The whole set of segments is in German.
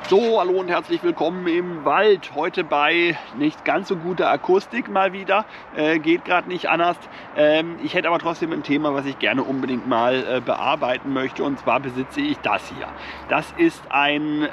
So, hallo und herzlich willkommen im Wald. Heute bei nicht ganz so guter Akustik mal wieder. Geht gerade nicht anders. Ich hätte aber trotzdem ein Thema, was ich gerne unbedingt mal bearbeiten möchte. Und zwar besitze ich das hier. Das ist ein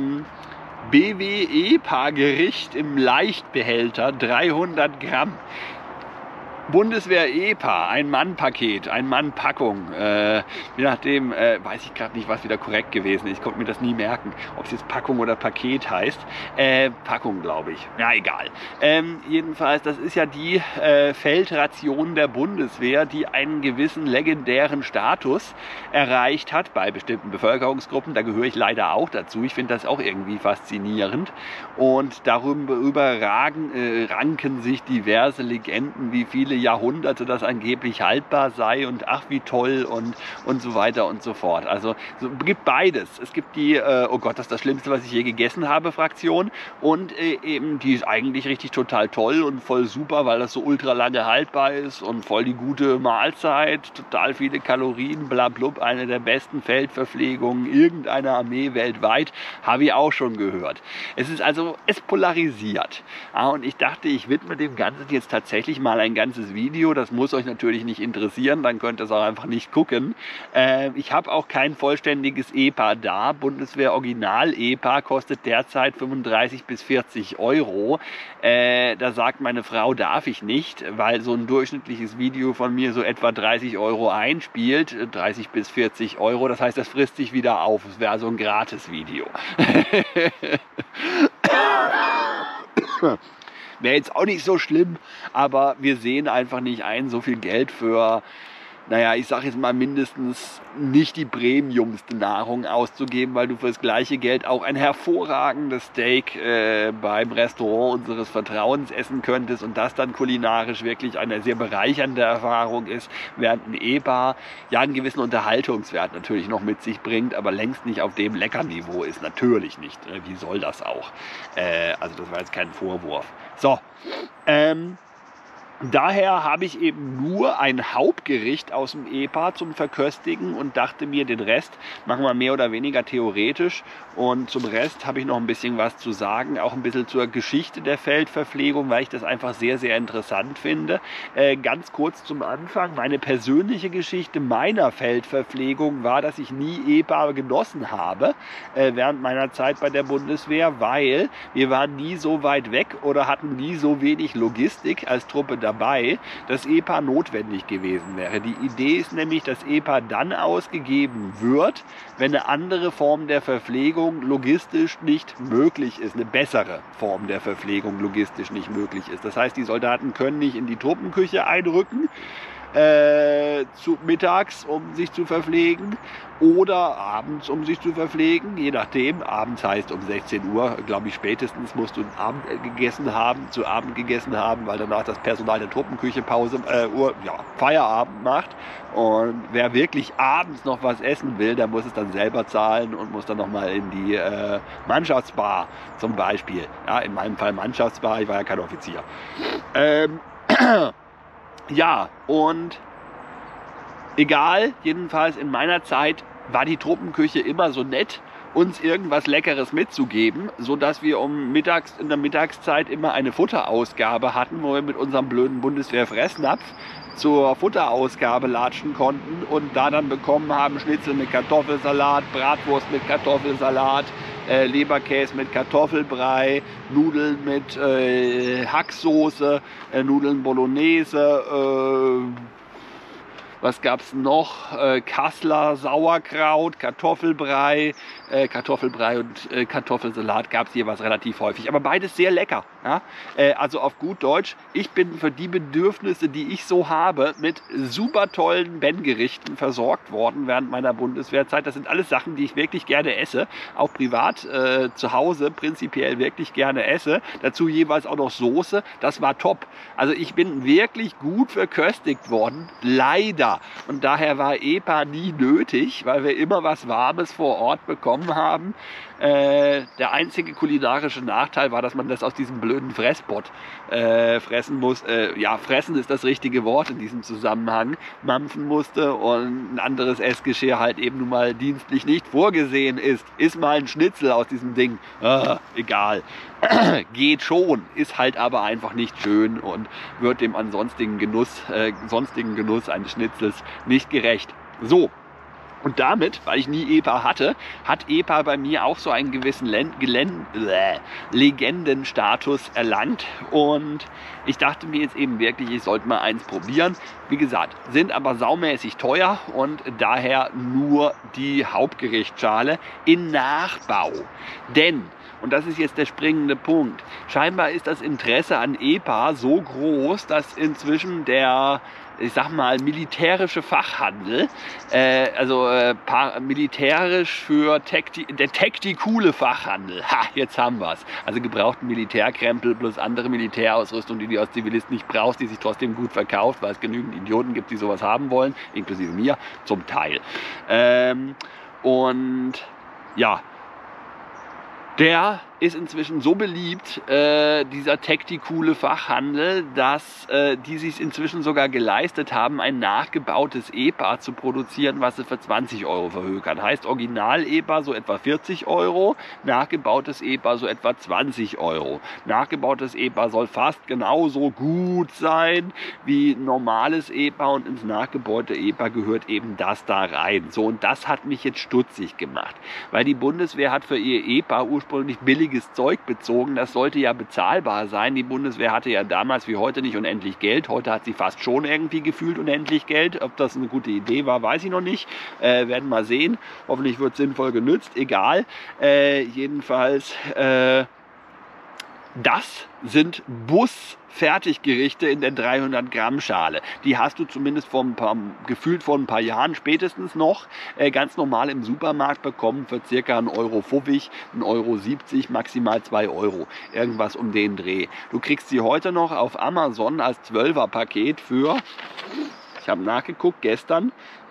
BW-EPA-Gericht im Leichtbehälter, 300 Gramm. Bundeswehr-EPA, Ein-Mann-Paket, Ein-Mann-Packung, je nachdem, weiß ich gerade nicht, was wieder korrekt gewesen ist. Ich konnte mir das nie merken, ob es jetzt Packung oder Paket heißt. Packung, glaube ich. Ja, egal. Jedenfalls, das ist ja die Feldration der Bundeswehr, die einen gewissen legendären Status erreicht hat bei bestimmten Bevölkerungsgruppen. Da gehöre ich leider auch dazu. Ich finde das auch irgendwie faszinierend. Und darüber ranken sich diverse Legenden, wie viele Jahrhunderte das angeblich haltbar sei und ach wie toll und so weiter und so fort. Also es gibt beides. Es gibt die, oh Gott, das ist das Schlimmste, was ich je gegessen habe, Fraktion, und eben die ist eigentlich richtig total toll und voll super, weil das so ultra lange haltbar ist und voll die gute Mahlzeit, total viele Kalorien, blablub, eine der besten Feldverpflegungen irgendeiner Armee weltweit, habe ich auch schon gehört. Es ist also, es polarisiert. Und ich dachte, ich widme dem Ganzen jetzt tatsächlich mal ein ganzes Video. Das muss euch natürlich nicht interessieren, dann könnt ihr es auch einfach nicht gucken. Ich habe auch kein vollständiges EPA da. Bundeswehr Original EPA kostet derzeit 35 bis 40 Euro. Da sagt meine Frau, darf ich nicht, weil so ein durchschnittliches Video von mir so etwa 30 Euro einspielt. 30 bis 40 Euro, das heißt, das frisst sich wieder auf. Es wäre so ein Gratis-Video. Wäre jetzt auch nicht so schlimm, aber wir sehen einfach nicht ein, so viel Geld für, naja, ich sage jetzt mal mindestens nicht die premiumste Nahrung auszugeben, weil du für das gleiche Geld auch ein hervorragendes Steak beim Restaurant unseres Vertrauens essen könntest und das dann kulinarisch wirklich eine sehr bereichernde Erfahrung ist, während ein EPA ja einen gewissen Unterhaltungswert natürlich noch mit sich bringt, aber längst nicht auf dem Leckerniveau ist, natürlich nicht. Wie soll das auch? Also das war jetzt kein Vorwurf. So, daher habe ich eben nur ein Hauptgericht aus dem EPA zum Verköstigen und dachte mir, den Rest machen wir mehr oder weniger theoretisch. Und zum Rest habe ich noch ein bisschen was zu sagen, auch ein bisschen zur Geschichte der Feldverpflegung, weil ich das einfach sehr, sehr interessant finde. Ganz kurz zum Anfang, meine persönliche Geschichte meiner Feldverpflegung war, dass ich nie EPA genossen habe während meiner Zeit bei der Bundeswehr, weil wir waren nie so weit weg oder hatten nie so wenig Logistik als Truppe dabei, dass EPA notwendig gewesen wäre. Die Idee ist nämlich, dass EPA dann ausgegeben wird, wenn eine andere Form der Verpflegung logistisch nicht möglich ist, eine bessere Form der Verpflegung logistisch nicht möglich ist. Das heißt, die Soldaten können nicht in die Truppenküche einrücken, mittags, um sich zu verpflegen, oder abends, um sich zu verpflegen, je nachdem. Abends heißt um 16 Uhr, glaube ich, spätestens musst du zu Abend gegessen haben, weil danach das Personal der Truppenküche Feierabend macht. Und wer wirklich abends noch was essen will, der muss es dann selber zahlen und muss dann nochmal in die Mannschaftsbar zum Beispiel. Ja, in meinem Fall Mannschaftsbar, ich war ja kein Offizier. Ja, und egal, jedenfalls in meiner Zeit war die Truppenküche immer so nett, uns irgendwas Leckeres mitzugeben, sodass wir in der Mittagszeit immer eine Futterausgabe hatten, wo wir mit unserem blöden Bundeswehr-Fressnapf zur Futterausgabe latschen konnten und da dann bekommen haben Schnitzel mit Kartoffelsalat, Bratwurst mit Kartoffelsalat, Leberkäse mit Kartoffelbrei, Nudeln mit Hacksoße, Nudeln Bolognese, was gab es noch? Kassler, Sauerkraut, Kartoffelbrei. Kartoffelbrei und Kartoffelsalat gab es jeweils relativ häufig. Aber beides sehr lecker. Ja? Also auf gut Deutsch, ich bin für die Bedürfnisse, die ich so habe, mit super tollen Ben-Gerichten versorgt worden während meiner Bundeswehrzeit. Das sind alles Sachen, die ich wirklich gerne esse. Auch privat zu Hause prinzipiell wirklich gerne esse. Dazu jeweils auch noch Soße. Das war top. Also ich bin wirklich gut verköstigt worden. Leider. Ja, und daher war EPA nie nötig, weil wir immer was Warmes vor Ort bekommen haben. Der einzige kulinarische Nachteil war, dass man das aus diesem blöden Fresspot fressen muss. Ja, fressen ist das richtige Wort in diesem Zusammenhang. Mampfen musste und ein anderes Essgeschirr halt eben nun mal dienstlich nicht vorgesehen ist. Ist mal ein Schnitzel aus diesem Ding. Egal. Geht schon, ist halt aber einfach nicht schön und wird dem sonstigen Genuss eines Schnitzels nicht gerecht. So. Und damit, weil ich nie EPA hatte, hat EPA bei mir auch so einen gewissen Legendenstatus erlangt. Und ich dachte mir jetzt eben wirklich, ich sollte mal eins probieren. Wie gesagt, sind aber saumäßig teuer und daher nur die Hauptgerichtsschale in Nachbau. Denn, und das ist jetzt der springende Punkt, scheinbar ist das Interesse an EPA so groß, dass inzwischen der, ich sag mal, militärische Fachhandel, militärisch für der Tacticule Fachhandel, jetzt haben wir es. Also gebrauchten Militärkrempel plus andere Militärausrüstung, die du als Zivilist nicht brauchst, die sich trotzdem gut verkauft, weil es genügend Idioten gibt, die sowas haben wollen, inklusive mir, zum Teil. Und ja, der ist inzwischen so beliebt, dieser Tacticule Fachhandel, dass die sich inzwischen sogar geleistet haben, ein nachgebautes EPA zu produzieren, was sie für 20 € verhökern. Heißt Original-EPA so etwa 40 €, nachgebautes EPA so etwa 20 €. Nachgebautes EPA soll fast genauso gut sein wie normales EPA und ins nachgebaute EPA gehört eben das da rein. So, und das hat mich jetzt stutzig gemacht, weil die Bundeswehr hat für ihr EPA ursprünglich billiges Zeug bezogen, das sollte ja bezahlbar sein. Die Bundeswehr hatte ja damals wie heute nicht unendlich Geld, heute hat sie fast schon irgendwie gefühlt unendlich Geld. Ob das eine gute Idee war, weiß ich noch nicht, werden mal sehen. Hoffentlich wird es sinnvoll genützt, egal. Jedenfalls, das sind Fertiggerichte in der 300 Gramm Schale. Die hast du zumindest gefühlt vor ein paar Jahren spätestens noch ganz normal im Supermarkt bekommen für ca. 1,50 €, 1,70 €, maximal 2 €. Irgendwas um den Dreh. Du kriegst sie heute noch auf Amazon als 12er-Paket für, ich habe nachgeguckt gestern,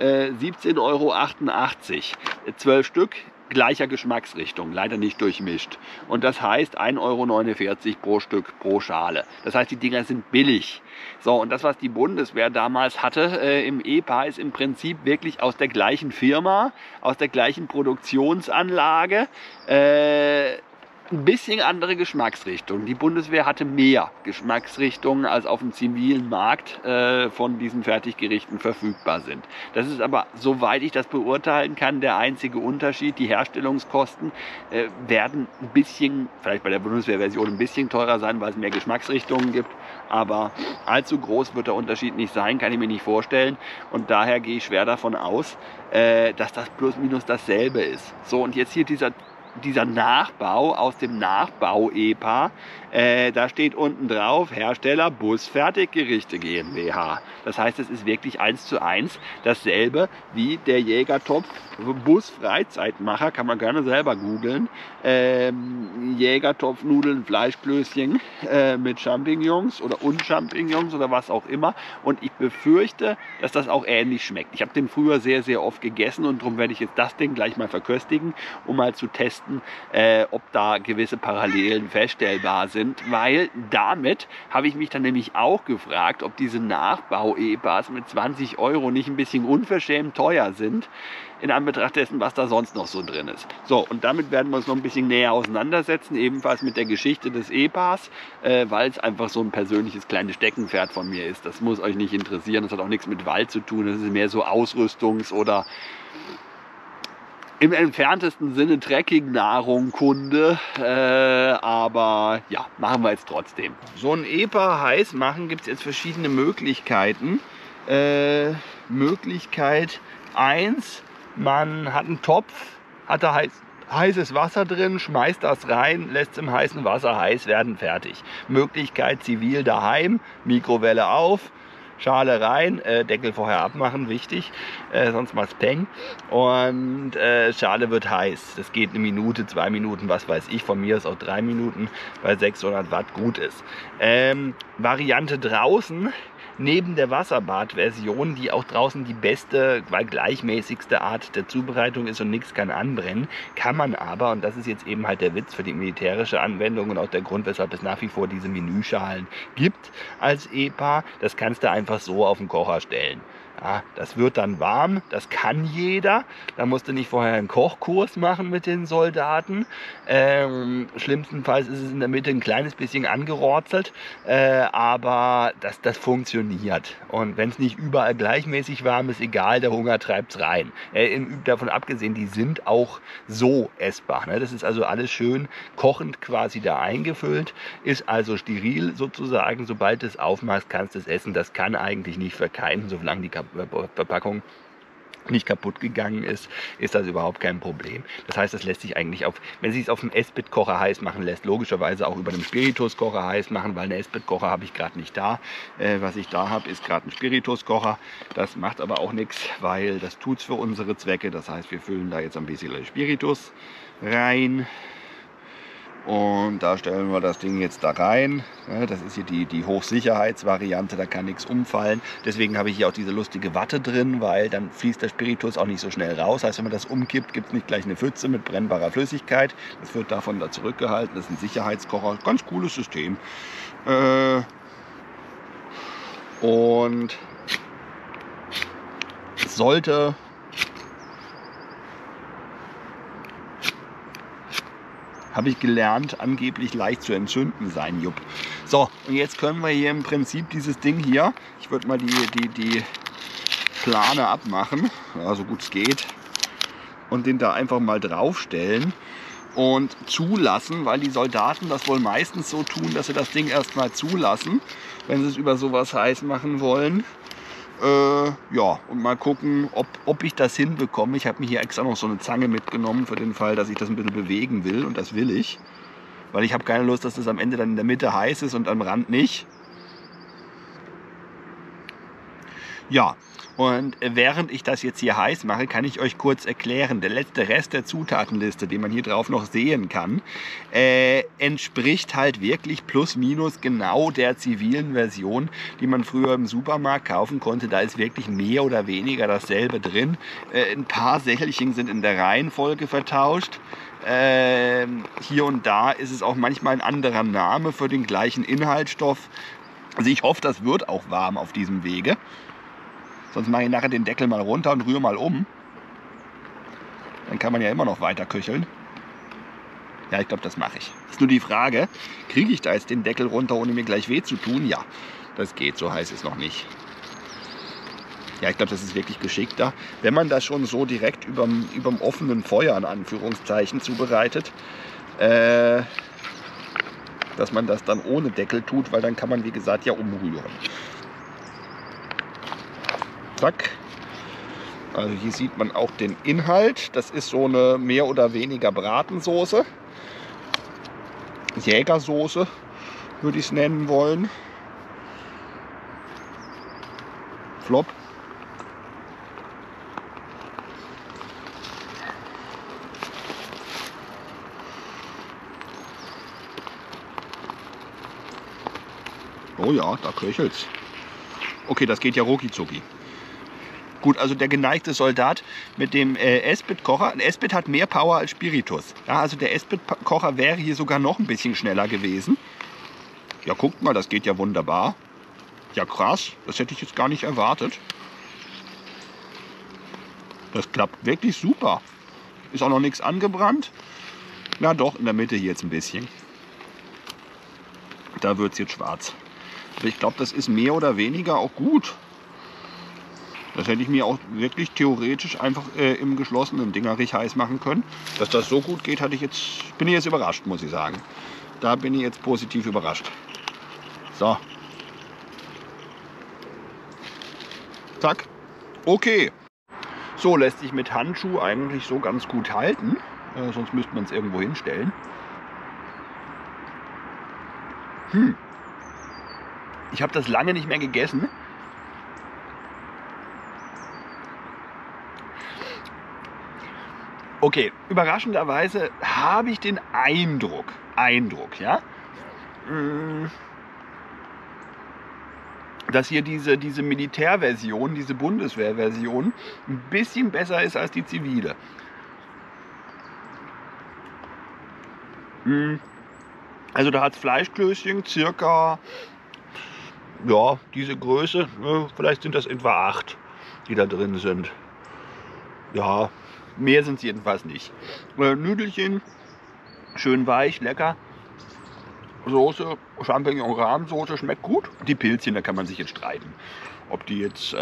17,88 €. 12 Stück. Gleicher Geschmacksrichtung, leider nicht durchmischt. Und das heißt 1,49 € pro Stück pro Schale. Das heißt, die Dinger sind billig. So, und das, was die Bundeswehr damals hatte im EPA, ist im Prinzip wirklich aus der gleichen Firma, aus der gleichen Produktionsanlage, ein bisschen andere Geschmacksrichtung. Die Bundeswehr hatte mehr Geschmacksrichtungen, als auf dem zivilen Markt von diesen Fertiggerichten verfügbar sind. Das ist aber, soweit ich das beurteilen kann, der einzige Unterschied. Die Herstellungskosten werden ein bisschen, vielleicht bei der Bundeswehrversion ein bisschen teurer sein, weil es mehr Geschmacksrichtungen gibt. Aber allzu groß wird der Unterschied nicht sein, kann ich mir nicht vorstellen. Und daher gehe ich schwer davon aus, dass das plus minus dasselbe ist. So, und jetzt hier dieser Nachbau aus dem Nachbau-EPA, da steht unten drauf, Hersteller Bus Fertiggerichte GmbH. Das heißt, es ist wirklich 1:1 dasselbe wie der Jägertopf Bus Freizeitmacher, kann man gerne selber googeln. Jägertopfnudeln, Fleischklößchen mit Champignons oder Unchampignons oder was auch immer. Und ich befürchte, dass das auch ähnlich schmeckt. Ich habe den früher sehr, sehr oft gegessen und darum werde ich jetzt das Ding gleich mal verköstigen, um mal zu testen, ob da gewisse Parallelen feststellbar sind, weil damit habe ich mich dann nämlich auch gefragt, ob diese Nachbau-EPAs mit 20 € nicht ein bisschen unverschämt teuer sind, in Anbetracht dessen, was da sonst noch so drin ist. So, und damit werden wir uns noch ein bisschen näher auseinandersetzen, ebenfalls mit der Geschichte des EPAs, weil es einfach so ein persönliches kleines Steckenpferd von mir ist. Das muss euch nicht interessieren, das hat auch nichts mit Wald zu tun, das ist mehr so Ausrüstungs- oder im entferntesten Sinne Trekking-Nahrung-Kunde, aber ja, machen wir jetzt trotzdem. So ein EPA heiß machen gibt es jetzt verschiedene Möglichkeiten. Möglichkeit 1, man hat einen Topf, hat da heißes Wasser drin, schmeißt das rein, lässt es im heißen Wasser heiß werden, fertig. Möglichkeit zivil daheim, Mikrowelle auf, Schale rein, Deckel vorher abmachen, wichtig, sonst macht's Peng. Und Schale wird heiß. Das geht 1 Minute, 2 Minuten, was weiß ich, von mir ist auch 3 Minuten, weil 600 Watt gut ist. Variante draußen neben der Wasserbad-Version, die auch draußen die beste, weil gleichmäßigste Art der Zubereitung ist und nichts kann anbrennen, kann man aber, und das ist jetzt eben halt der Witz für die militärische Anwendung und auch der Grund, weshalb es nach wie vor diese Menüschalen gibt als EPA, das kannst du einfach so auf den Kocher stellen. Ja, das wird dann warm, das kann jeder. Da musst du nicht vorher einen Kochkurs machen mit den Soldaten. Schlimmstenfalls ist es in der Mitte ein kleines bisschen angerotzelt, aber das funktioniert. Und wenn es nicht überall gleichmäßig warm ist, egal, der Hunger treibt es rein. Davon abgesehen, die sind auch so essbar. Ne? Das ist also alles schön kochend quasi da eingefüllt, ist also steril sozusagen. Sobald du es aufmachst, kannst du es essen. Das kann eigentlich nicht verkeinen, solange die Verpackung nicht kaputt gegangen ist, ist das überhaupt kein Problem. Das heißt, das lässt sich eigentlich wenn es sich auf dem Esbit-Kocher heiß machen lässt, logischerweise auch über einem Spirituskocher heiß machen, weil einen Esbit-Kocher habe ich gerade nicht da. Was ich da habe, ist gerade ein Spirituskocher. Das macht aber auch nichts, weil das tut es für unsere Zwecke. Das heißt, wir füllen da jetzt ein bisschen Spiritus rein. Und da stellen wir das Ding jetzt da rein. Das ist hier die Hochsicherheitsvariante, da kann nichts umfallen. Deswegen habe ich hier auch diese lustige Watte drin, weil dann fließt der Spiritus auch nicht so schnell raus. Heißt, wenn man das umkippt, gibt es nicht gleich eine Pfütze mit brennbarer Flüssigkeit. Das wird davon da zurückgehalten. Das ist ein Sicherheitskocher. Ganz cooles System. Und es sollte habe ich gelernt, angeblich leicht zu entzünden sein, Jupp. So, und jetzt können wir hier im Prinzip dieses Ding hier, ich würde mal die Plane abmachen, ja, so gut es geht, und den da einfach mal draufstellen und zulassen, weil die Soldaten das wohl meistens so tun, dass sie das Ding erstmal zulassen, wenn sie es über sowas heiß machen wollen. Ja, und mal gucken, ob ich das hinbekomme. Ich habe mir hier extra noch so eine Zange mitgenommen für den Fall, dass ich das ein bisschen bewegen will. Und das will ich. Weil ich habe keine Lust, dass das am Ende dann in der Mitte heiß ist und am Rand nicht. Ja, und während ich das jetzt hier heiß mache, kann ich euch kurz erklären, der letzte Rest der Zutatenliste, den man hier drauf noch sehen kann, entspricht halt wirklich plus minus genau der zivilen Version, die man früher im Supermarkt kaufen konnte. Da ist wirklich mehr oder weniger dasselbe drin. Ein paar Sächelchen sind in der Reihenfolge vertauscht. Hier und da ist es auch manchmal ein anderer Name für den gleichen Inhaltsstoff. Also ich hoffe, das wird auch warm auf diesem Wege. Sonst mache ich nachher den Deckel mal runter und rühre mal um. Dann kann man ja immer noch weiter köcheln. Ja, ich glaube, das mache ich. Ist nur die Frage, kriege ich da jetzt den Deckel runter, ohne mir gleich weh zu tun? Ja, das geht, so heiß ist es noch nicht. Ja, ich glaube, das ist wirklich geschickter. Wenn man das schon so direkt überm offenen Feuer, in Anführungszeichen, zubereitet, dass man das dann ohne Deckel tut, weil dann kann man, wie gesagt, ja umrühren. Zack. Also hier sieht man auch den Inhalt. Das ist so eine mehr oder weniger Bratensoße. Jägersoße würde ich es nennen wollen. Flop. Oh ja, da köchelt's. Okay, das geht ja rucki-zucki. Gut, also der geneigte Soldat mit dem Esbit-Kocher. Ein Esbit hat mehr Power als Spiritus. Ja, also der Esbit-Kocher wäre hier sogar noch ein bisschen schneller gewesen. Ja, guckt mal, das geht ja wunderbar. Ja, krass. Das hätte ich jetzt gar nicht erwartet. Das klappt wirklich super. Ist auch noch nichts angebrannt. Na doch, in der Mitte hier jetzt ein bisschen. Da wird es jetzt schwarz. Aber ich glaube, das ist mehr oder weniger auch gut. Das hätte ich mir auch wirklich theoretisch einfach im geschlossenen Dingerich heiß machen können. Dass das so gut geht, bin ich jetzt überrascht, muss ich sagen. Da bin ich jetzt positiv überrascht. So. Zack. Okay. So, lässt sich mit Handschuh eigentlich so ganz gut halten. Sonst müsste man es irgendwo hinstellen. Ich habe das lange nicht mehr gegessen. Okay, überraschenderweise habe ich den Eindruck, ja, dass hier diese Militärversion, diese Bundeswehrversion, ein bisschen besser ist als die zivile. Also da hat es Fleischklößchen circa, ja, diese Größe, vielleicht sind das etwa 8, die da drin sind. Ja, mehr sind es jedenfalls nicht. Nüdelchen, schön weich, lecker. Soße, Champignon-Rahmsoße schmeckt gut. Die Pilzchen, da kann man sich jetzt streiten, ob die jetzt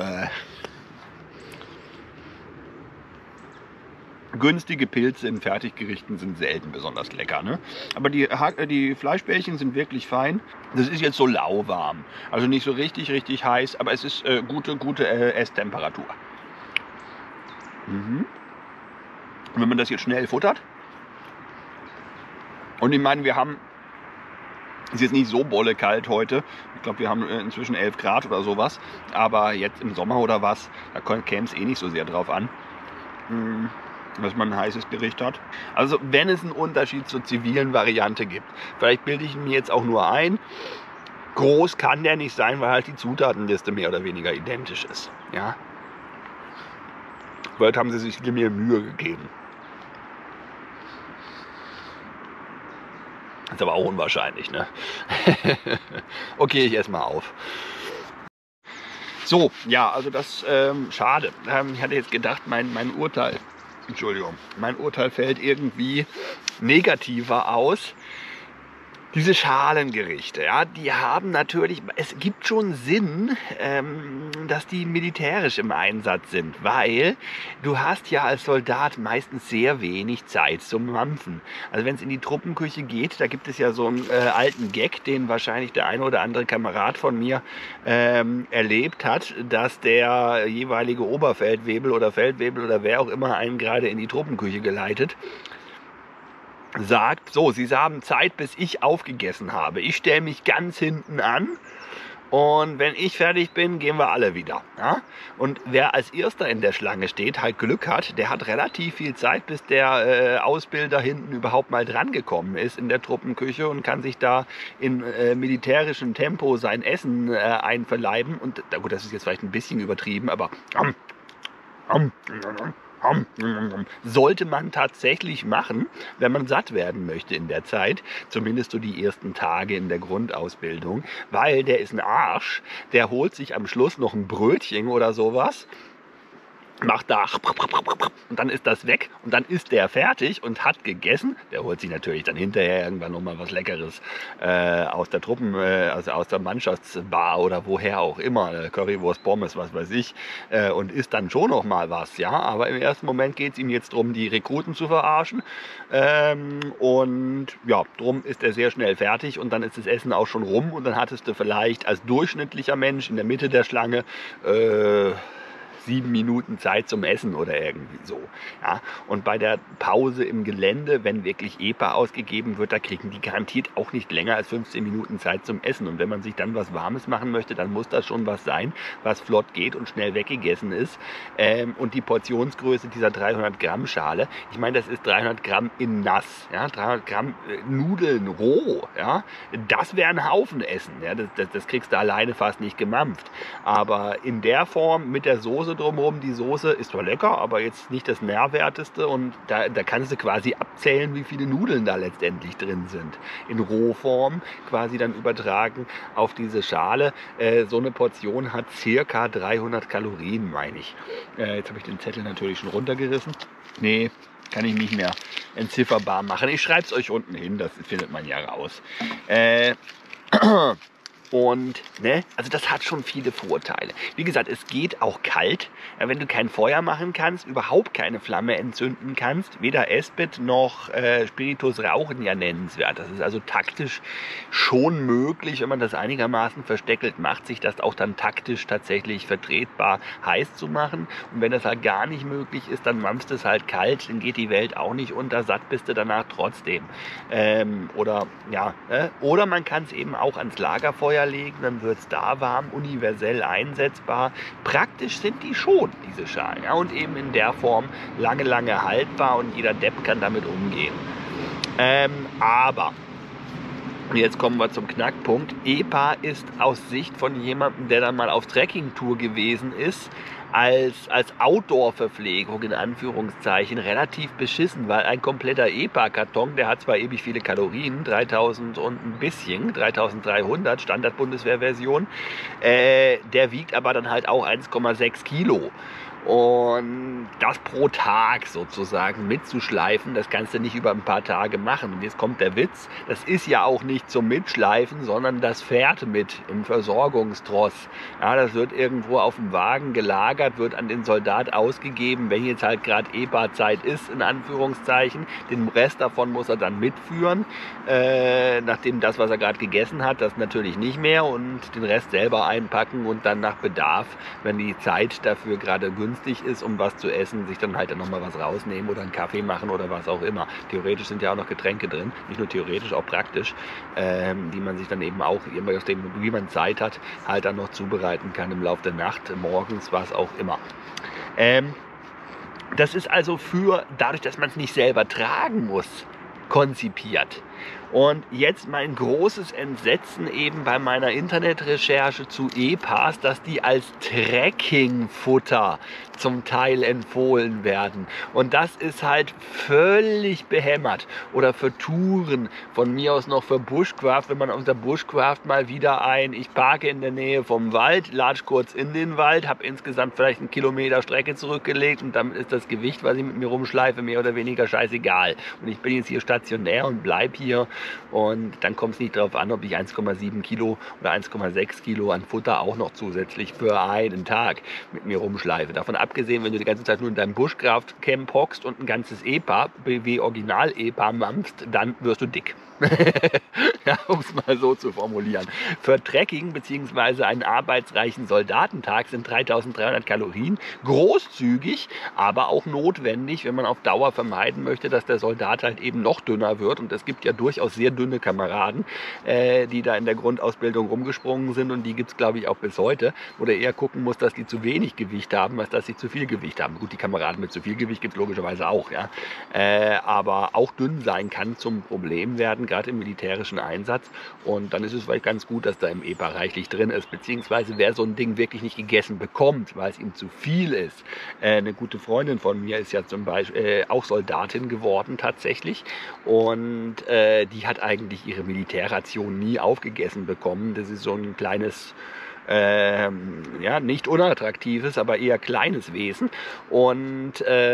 günstige Pilze in Fertiggerichten sind selten besonders lecker, ne? Aber die Fleischbällchen sind wirklich fein. Das ist jetzt so lauwarm, also nicht so richtig heiß, aber es ist gute Esstemperatur. Und wenn man das jetzt schnell futtert, und ich meine, ist jetzt nicht so bolle kalt heute. Ich glaube, wir haben inzwischen 11 Grad oder sowas. Aber jetzt im Sommer oder was, da käme es eh nicht so sehr drauf an, dass man ein heißes Gericht hat. Also wenn es einen Unterschied zur zivilen Variante gibt, vielleicht bilde ich mir jetzt auch nur ein, groß kann der nicht sein, weil halt die Zutatenliste mehr oder weniger identisch ist. Ja? Vielleicht haben sie sich mir Mühe gegeben. Ist aber auch unwahrscheinlich, ne? Okay, ich esse mal auf. So, ja, also das, schade. Ich hatte jetzt gedacht, mein Urteil fällt irgendwie negativer aus. Diese Schalengerichte, ja, die haben natürlich, es gibt schon Sinn, dass die militärisch im Einsatz sind, weil du hast ja als Soldat meistens sehr wenig Zeit zum Mampfen. Also wenn es in die Truppenküche geht, da gibt es ja so einen alten Gag, den wahrscheinlich der eine oder andere Kamerad von mir erlebt hat, dass der jeweilige Oberfeldwebel oder Feldwebel oder wer auch immer einen gerade in die Truppenküche geleitet, sagt, so, Sie haben Zeit, bis ich aufgegessen habe. Ich stelle mich ganz hinten an und wenn ich fertig bin, gehen wir alle wieder. Ja? Und wer als Erster in der Schlange steht, halt Glück hat, der hat relativ viel Zeit, bis der Ausbilder hinten überhaupt mal dran gekommen ist in der Truppenküche und kann sich da in militärischem Tempo sein Essen einverleiben. Und gut, das ist jetzt vielleicht ein bisschen übertrieben, aber sollte man tatsächlich machen, wenn man satt werden möchte in der Zeit, zumindest so die ersten Tage in der Grundausbildung, weil der ist ein Arsch, der holt sich am Schluss noch ein Brötchen oder sowas, macht da und dann ist das weg und dann ist der fertig und hat gegessen. Der holt sich natürlich dann hinterher irgendwann nochmal was Leckeres aus der also aus der Mannschaftsbar oder woher auch immer, Currywurst, Pommes, was weiß ich, und isst dann schon noch mal was, ja. Aber im ersten Moment geht es ihm jetzt darum, die Rekruten zu verarschen, und ja, drum ist er sehr schnell fertig und dann ist das Essen auch schon rum und dann hattest du vielleicht als durchschnittlicher Mensch in der Mitte der Schlange 7 Minuten Zeit zum Essen oder irgendwie so. Ja? Und bei der Pause im Gelände, wenn wirklich EPA ausgegeben wird, da kriegen die garantiert auch nicht länger als 15 Minuten Zeit zum Essen. Und wenn man sich dann was Warmes machen möchte, dann muss das schon was sein, was flott geht und schnell weggegessen ist. Und die Portionsgröße dieser 300 Gramm Schale, ich meine, das ist 300 Gramm in nass, ja? 300 Gramm Nudeln roh, ja? Das wäre ein Haufen Essen. Ja? Das kriegst du alleine fast nicht gemampft. Aber in der Form mit der Soße drumherum, die Soße ist zwar lecker, aber jetzt nicht das Nährwerteste und da kannst du quasi abzählen, wie viele Nudeln da letztendlich drin sind. In Rohform quasi dann übertragen auf diese Schale. So eine Portion hat circa 300 Kalorien, meine ich. Jetzt habe ich den Zettel natürlich schon runtergerissen. Nee, kann ich nicht mehr entzifferbar machen. Ich schreibe es euch unten hin, das findet man ja raus. Und, ne, also das hat schon viele Vorteile. Wie gesagt, es geht auch kalt. Ja, wenn du kein Feuer machen kannst, überhaupt keine Flamme entzünden kannst, weder Esbit noch Spiritus rauchen ja nennenswert. Das ist also taktisch schon möglich, wenn man das einigermaßen versteckelt macht, sich das auch dann taktisch tatsächlich vertretbar heiß zu machen. Und wenn das halt gar nicht möglich ist, dann mampfst es halt kalt, dann geht die Welt auch nicht unter, satt bist du danach trotzdem. Oder man kann es eben auch ans Lagerfeuer legen, dann wird es da warm, universell einsetzbar. Praktisch sind die schon, diese Schalen. Ja, und eben in der Form lange haltbar und jeder Depp kann damit umgehen. Aber Und jetzt kommen wir zum Knackpunkt. EPA ist aus Sicht von jemandem, der dann mal auf Trekkingtour gewesen ist, als Outdoor-Verpflegung in Anführungszeichen relativ beschissen, weil ein kompletter EPA-Karton, der hat zwar ewig viele Kalorien, 3000 und ein bisschen, 3300 Standard-Bundeswehr-Version, der wiegt aber dann halt auch 1,6 Kilo. Und das pro Tag sozusagen mitzuschleifen, das kannst du nicht über ein paar Tage machen. Und jetzt kommt der Witz, das ist ja auch nicht zum Mitschleifen, sondern das fährt mit im Versorgungstross. Ja, das wird irgendwo auf dem Wagen gelagert, wird an den Soldat ausgegeben, wenn jetzt halt gerade EPA-Zeit ist, in Anführungszeichen. Den Rest davon muss er dann mitführen, nachdem das, was er gerade gegessen hat, das natürlich nicht mehr, und den Rest selber einpacken und dann nach Bedarf, wenn die Zeit dafür gerade günstig ist, um was zu essen, sich dann halt nochmal was rausnehmen oder einen Kaffee machen oder was auch immer. Theoretisch sind ja auch noch Getränke drin, nicht nur theoretisch, auch praktisch, die man sich dann eben auch, wie man Zeit hat, halt dann noch zubereiten kann im Laufe der Nacht, morgens, was auch immer. Das ist also dadurch, dass man es nicht selber tragen muss, konzipiert. Und jetzt mein großes Entsetzen eben bei meiner Internetrecherche zu EPAs, dass die als Trekkingfutter zum Teil empfohlen werden. Und das ist halt völlig behämmert. Oder für Touren, von mir aus noch für Bushcraft, wenn man aus der Bushcraft mal wieder ich parke in der Nähe vom Wald, latsch kurz in den Wald, habe insgesamt vielleicht 1 Kilometer Strecke zurückgelegt und damit ist das Gewicht, was ich mit mir rumschleife, mehr oder weniger scheißegal. Und ich bin jetzt hier stationär und bleibe hier. Und dann kommt es nicht darauf an, ob ich 1,7 Kilo oder 1,6 Kilo an Futter auch noch zusätzlich für einen Tag mit mir rumschleife. Davon abgesehen, wenn du die ganze Zeit nur in deinem Bushcraft-Camp hockst und ein ganzes EPA, BW Original-EPA mampfst, dann wirst du dick. Ja, um es mal so zu formulieren. Für Trekking bzw. einen arbeitsreichen Soldatentag sind 3300 Kalorien großzügig, aber auch notwendig, wenn man auf Dauer vermeiden möchte, dass der Soldat halt eben noch dünner wird. Und es gibt ja durchaus sehr dünne Kameraden, die da in der Grundausbildung rumgesprungen sind, und die gibt es, glaube ich, auch bis heute, wo du eher gucken musst, dass die zu wenig Gewicht haben, als dass sie zu viel Gewicht haben. Gut, die Kameraden mit zu viel Gewicht gibt es logischerweise auch, ja. Aber auch dünn sein kann zum Problem werden, gerade im militärischen Einsatz, und dann ist es vielleicht ganz gut, dass da im EPA reichlich drin ist, beziehungsweise wer so ein Ding wirklich nicht gegessen bekommt, weil es ihm zu viel ist. Eine gute Freundin von mir ist ja zum Beispiel auch Soldatin geworden tatsächlich, und die hat eigentlich ihre Militärration nie aufgegessen bekommen. Das ist so ein kleines ja, nicht unattraktives, aber eher kleines Wesen, und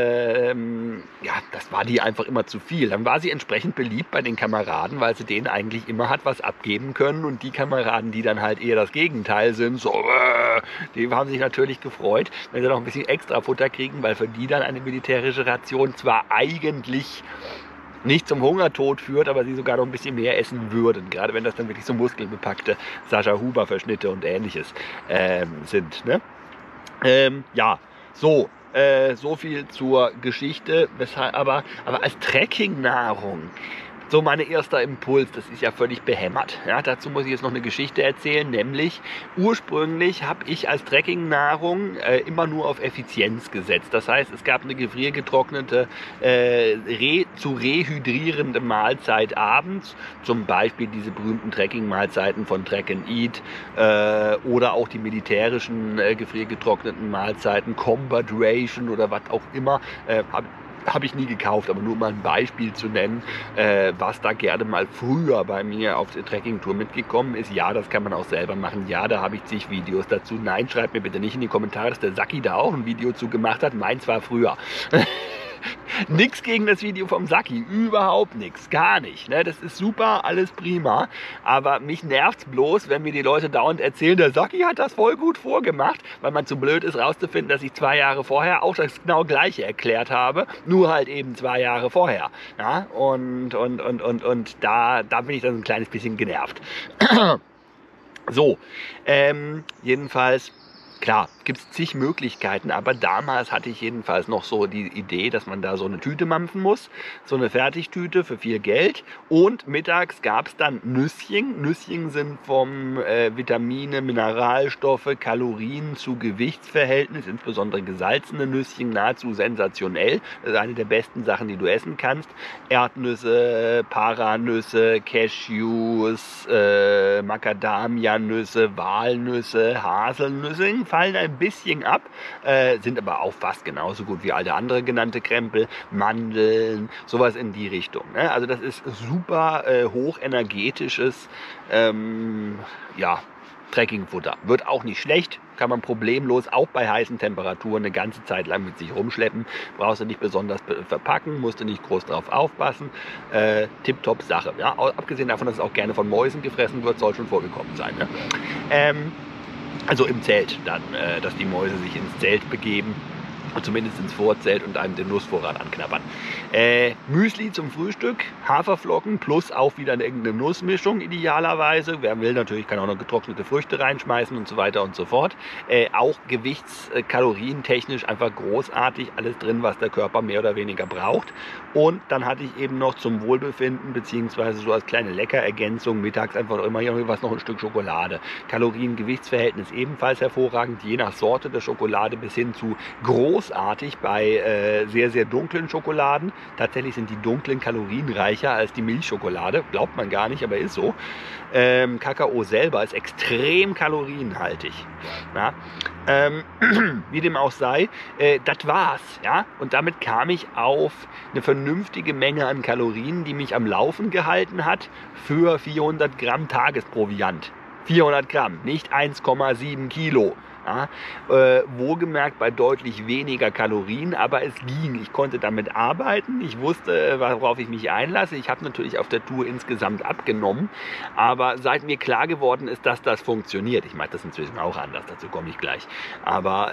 ja, das war die einfach immer zu viel. Dann war sie entsprechend beliebt bei den Kameraden, weil sie denen eigentlich immer hat was abgeben können, und die Kameraden, die dann halt eher das Gegenteil sind, so, die haben sich natürlich gefreut, wenn sie noch ein bisschen extra Futter kriegen, weil für die dann eine militärische Ration zwar eigentlich nicht zum Hungertod führt, aber sie sogar noch ein bisschen mehr essen würden. Gerade wenn das dann wirklich so muskelbepackte Sascha Huber-Verschnitte und ähnliches sind. Ne? Ja, so viel zur Geschichte. Aber als Trekkingnahrung, so mein erster Impuls, das ist ja völlig behämmert. Ja, dazu muss ich jetzt noch eine Geschichte erzählen, nämlich ursprünglich habe ich als Trekkingnahrung immer nur auf Effizienz gesetzt. Das heißt, es gab eine gefriergetrocknete, zu rehydrierende Mahlzeit abends, zum Beispiel diese berühmten Trekkingmahlzeiten von Trek and Eat oder auch die militärischen gefriergetrockneten Mahlzeiten, Combat Ration oder was auch immer, habe ich nie gekauft, aber nur um mal ein Beispiel zu nennen, was da gerne mal früher bei mir auf der Trekkingtour mitgekommen ist. Ja, das kann man auch selber machen. Ja, da habe ich zig Videos dazu. Nein, schreibt mir bitte nicht in die Kommentare, dass der Saki da auch ein Video zu gemacht hat. Meins war früher. Nix gegen das Video vom Saki, überhaupt nichts, gar nicht. Ne? Das ist super, alles prima, aber mich nervt's bloß, wenn mir die Leute dauernd erzählen, der Saki hat das voll gut vorgemacht, weil man zu blöd ist rauszufinden, dass ich 2 Jahre vorher auch das genau Gleiche erklärt habe, nur halt eben 2 Jahre vorher. Ja? Und da bin ich dann ein kleines bisschen genervt. So, jedenfalls Klar, gibt es zig Möglichkeiten, aber damals hatte ich jedenfalls noch so die Idee, dass man da so eine Tüte mampfen muss, so eine Fertigtüte für viel Geld, und mittags gab es dann Nüsschen. Nüsschen sind vom Vitamine, Mineralstoffe, Kalorien zu Gewichtsverhältnis, insbesondere gesalzene Nüsschen, nahezu sensationell. Das ist eine der besten Sachen, die du essen kannst. Erdnüsse, Paranüsse, Cashews, Macadamianüsse, Walnüsse, Haselnüsse fallen ein bisschen ab, sind aber auch fast genauso gut wie alle andere genannte Krempel, Mandeln, sowas in die Richtung. Ne? Also das ist super hochenergetisches, ja, Trekkingfutter. Wird auch nicht schlecht, kann man problemlos auch bei heißen Temperaturen eine ganze Zeit lang mit sich rumschleppen. Brauchst du nicht besonders verpacken, musst du nicht groß drauf aufpassen. Tipptopp Sache. Ja? Abgesehen davon, dass es auch gerne von Mäusen gefressen wird, soll schon vorgekommen sein. Ne? Also im Zelt dann, dass die Mäuse sich ins Zelt begeben. Und zumindest ins Vorzelt und einem den Nussvorrat anknabbern. Müsli zum Frühstück, Haferflocken plus auch wieder irgendeine Nussmischung idealerweise. Wer will natürlich, kann auch noch getrocknete Früchte reinschmeißen und so weiter und so fort. Auch gewichtskalorientechnisch einfach großartig, alles drin, was der Körper mehr oder weniger braucht. Und dann hatte ich eben noch zum Wohlbefinden beziehungsweise so als kleine Leckerergänzung mittags einfach immer irgendwas, noch ein Stück Schokolade. Kalorien-Gewichtsverhältnis ebenfalls hervorragend, je nach Sorte der Schokolade bis hin zu großartig bei sehr, sehr dunklen Schokoladen. Tatsächlich sind die dunklen kalorienreicher als die Milchschokolade. Glaubt man gar nicht, aber ist so. Kakao selber ist extrem kalorienhaltig. Ja? Wie dem auch sei, das war's. Ja? Und damit kam ich auf eine vernünftige Menge an Kalorien, die mich am Laufen gehalten hat für 400 Gramm Tagesproviant. 400 Gramm, nicht 1,7 Kilo. Ja, wohlgemerkt bei deutlich weniger Kalorien, aber es ging. Ich konnte damit arbeiten, ich wusste, worauf ich mich einlasse. Ich habe natürlich auf der Tour insgesamt abgenommen, aber seit mir klar geworden ist, dass das funktioniert, ich mache das inzwischen auch anders, dazu komme ich gleich, aber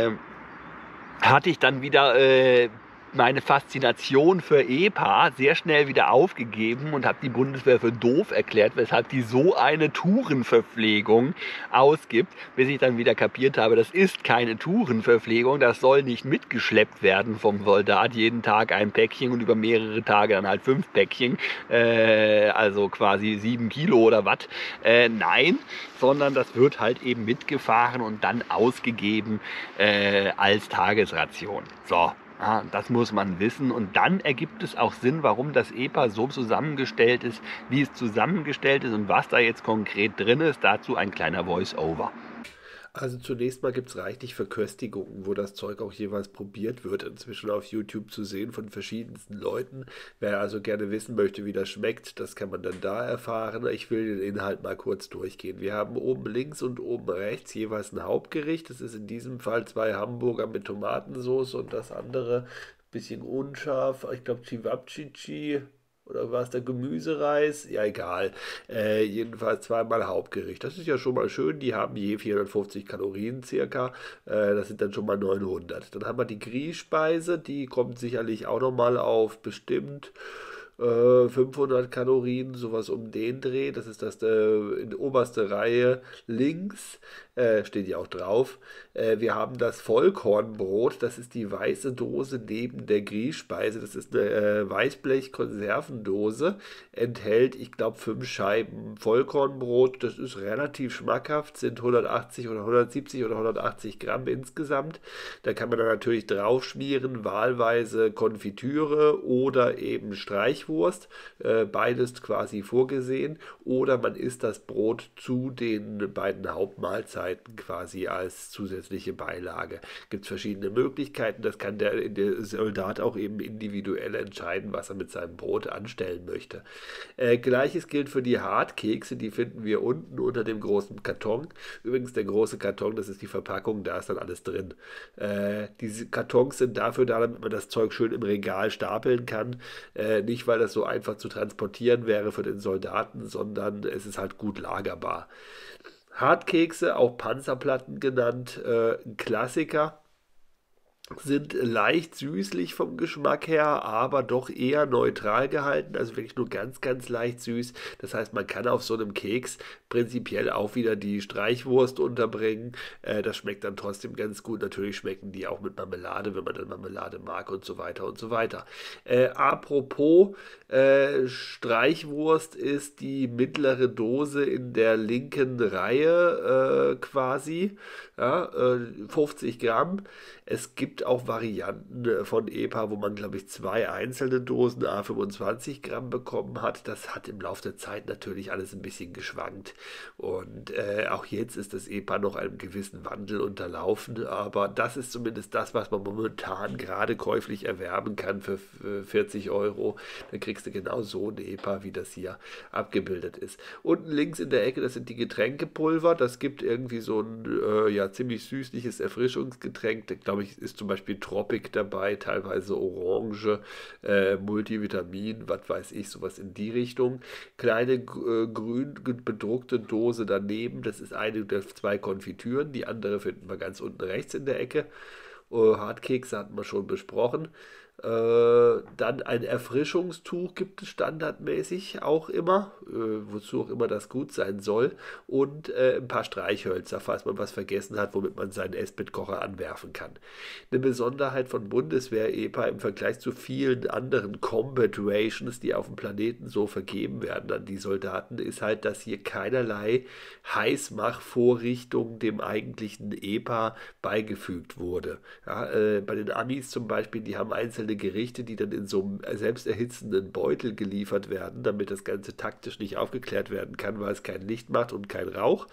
hatte ich dann wieder meine Faszination für EPA sehr schnell wieder aufgegeben und habe die Bundeswehr für doof erklärt, weshalb die so eine Tourenverpflegung ausgibt, bis ich dann wieder kapiert habe, das ist keine Tourenverpflegung, das soll nicht mitgeschleppt werden vom Soldat, jeden Tag ein Päckchen und über mehrere Tage dann halt 5 Päckchen, also quasi 7 Kilo oder was. Nein, sondern das wird halt eben mitgefahren und dann ausgegeben als Tagesration. So. Ja, das muss man wissen, und dann ergibt es auch Sinn, warum das EPA so zusammengestellt ist, wie es zusammengestellt ist und was da jetzt konkret drin ist. Dazu ein kleiner Voice-Over. Also zunächst mal gibt es reichlich Verköstigungen, wo das Zeug auch jeweils probiert wird, inzwischen auf YouTube zu sehen von verschiedensten Leuten. Wer also gerne wissen möchte, wie das schmeckt, das kann man dann da erfahren. Ich will den Inhalt mal kurz durchgehen. Wir haben oben links und oben rechts jeweils ein Hauptgericht. Das ist in diesem Fall 2 Hamburger mit Tomatensauce und das andere ein bisschen unscharf. Ich glaube Cevapcici. Oder war es der Gemüsereis? Ja, egal. Jedenfalls 2-mal Hauptgericht. Das ist ja schon mal schön. Die haben je 450 Kalorien circa. Das sind dann schon mal 900. Dann haben wir die Grillspeise. Die kommt sicherlich auch nochmal auf bestimmt 500 Kalorien, sowas um den Dreh. Das ist das in der obersten Reihe links. Steht ja auch drauf. Wir haben das Vollkornbrot, das ist die weiße Dose neben der Grillspeise. Das ist eine Weißblech-Konservendose, enthält, ich glaube, 5 Scheiben Vollkornbrot. Das ist relativ schmackhaft, sind 180 oder 170 oder 180 Gramm insgesamt. Da kann man dann natürlich drauf schmieren, wahlweise Konfitüre oder eben Streichwurst, beides quasi vorgesehen. Oder man isst das Brot zu den beiden Hauptmahlzeiten quasi als zusätzliche Beilage. Gibt es verschiedene Möglichkeiten, das kann der Soldat auch eben individuell entscheiden, was er mit seinem Brot anstellen möchte. Gleiches gilt für die Hartkekse, die finden wir unten unter dem großen Karton. Übrigens der große Karton, das ist die Verpackung, da ist dann alles drin. Diese Kartons sind dafür da, damit man das Zeug schön im Regal stapeln kann. Nicht, weil das so einfach zu transportieren wäre für den Soldaten, sondern es ist halt gut lagerbar. Hartkekse, auch Panzerplatten genannt, ein Klassiker. sind leicht süßlich vom Geschmack her, aber doch eher neutral gehalten, also wirklich nur ganz, ganz leicht süß. Das heißt, man kann auf so einem Keks prinzipiell auch wieder die Streichwurst unterbringen. Das schmeckt dann trotzdem ganz gut. Natürlich schmecken die auch mit Marmelade, wenn man dann Marmelade mag und so weiter und so weiter. Apropos Streichwurst ist die mittlere Dose in der linken Reihe quasi. Ja, 50 Gramm. Es gibt auch Varianten von EPA, wo man, glaube ich, 2 einzelne Dosen A25 Gramm bekommen hat. Das hat im Laufe der Zeit natürlich alles ein bisschen geschwankt. Und auch jetzt ist das EPA noch einem gewissen Wandel unterlaufen. Aber das ist zumindest das, was man momentan gerade käuflich erwerben kann für 40 Euro. Dann kriegst du genau so ein EPA, wie das hier abgebildet ist. Unten links in der Ecke, das sind die Getränkepulver. Das gibt irgendwie so ein ja, ziemlich süßliches Erfrischungsgetränk. Da, glaube ich, ist zum Beispiel Tropic dabei, teilweise Orange, Multivitamin, was weiß ich, sowas in die Richtung. Kleine grün bedruckte Dose daneben, das ist eine der 2 Konfitüren, die andere finden wir ganz unten rechts in der Ecke. Hartkekse hatten wir schon besprochen. Dann ein Erfrischungstuch gibt es standardmäßig auch immer, wozu auch immer das gut sein soll. Und ein paar Streichhölzer, falls man was vergessen hat, womit man seinen Esbit-Kocher anwerfen kann. Eine Besonderheit von Bundeswehr-EPA im Vergleich zu vielen anderen Combat Rations, die auf dem Planeten so vergeben werden an die Soldaten, ist halt, dass hier keinerlei Heißmachvorrichtung dem eigentlichen EPA beigefügt wurde. Ja, bei den Amis zum Beispiel, die haben einzelne Gerichte, die dann in so einem selbsterhitzenden Beutel geliefert werden, damit das Ganze taktisch nicht aufgeklärt werden kann, weil es kein Licht macht und kein Rauch.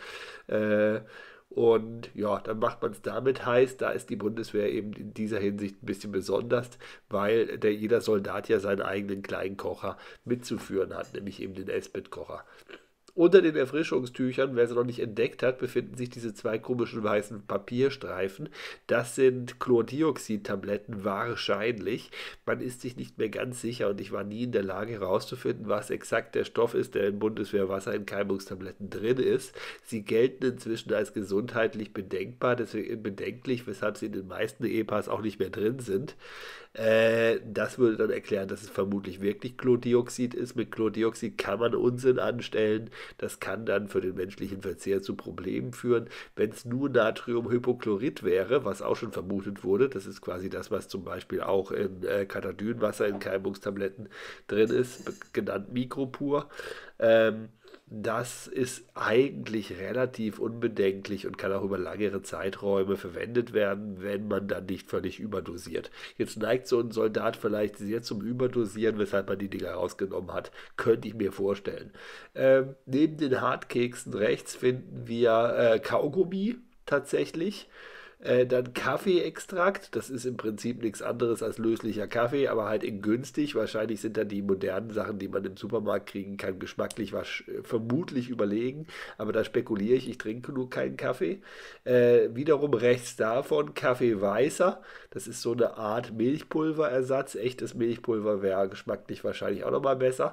Und ja, dann macht man es damit heiß. Da ist die Bundeswehr eben in dieser Hinsicht ein bisschen besonders, weil jeder Soldat ja seinen eigenen kleinen Kocher mitzuführen hat, nämlich eben den Esbit-Kocher. Unter den Erfrischungstüchern, wer sie noch nicht entdeckt hat, befinden sich diese 2 komischen weißen Papierstreifen. Das sind Chlordioxid-Tabletten wahrscheinlich. Man ist sich nicht mehr ganz sicher und ich war nie in der Lage herauszufinden, was exakt der Stoff ist, der in Bundeswehr-Wasserentkeimungstabletten drin ist. Sie gelten inzwischen als gesundheitlich bedenkbar, deswegen bedenklich, weshalb sie in den meisten EPAs auch nicht mehr drin sind. Das würde dann erklären, dass es vermutlich wirklich Chlordioxid ist. Mit Chlordioxid kann man Unsinn anstellen. Das kann dann für den menschlichen Verzehr zu Problemen führen. Wenn es nur Natriumhypochlorit wäre, was auch schon vermutet wurde, das ist quasi das, was zum Beispiel auch in Katadyn-Wasserentkeimungstabletten drin ist, genannt Mikropur. Das ist eigentlich relativ unbedenklich und kann auch über längere Zeiträume verwendet werden, wenn man dann nicht völlig überdosiert. Jetzt neigt so ein Soldat vielleicht sehr zum Überdosieren, weshalb man die Dinger rausgenommen hat. Könnte ich mir vorstellen. Neben den Hartkeksen rechts finden wir Kaugummi tatsächlich. Dann Kaffeeextrakt, das ist im Prinzip nichts anderes als löslicher Kaffee, aber halt in günstig. Wahrscheinlich sind dann die modernen Sachen, die man im Supermarkt kriegen kann, geschmacklich vermutlich überlegen. Aber da spekuliere ich trinke nur keinen Kaffee. Wiederum rechts davon Kaffee Weißer. Das ist so eine Art Milchpulverersatz. Echtes Milchpulver wäre geschmacklich wahrscheinlich auch nochmal besser.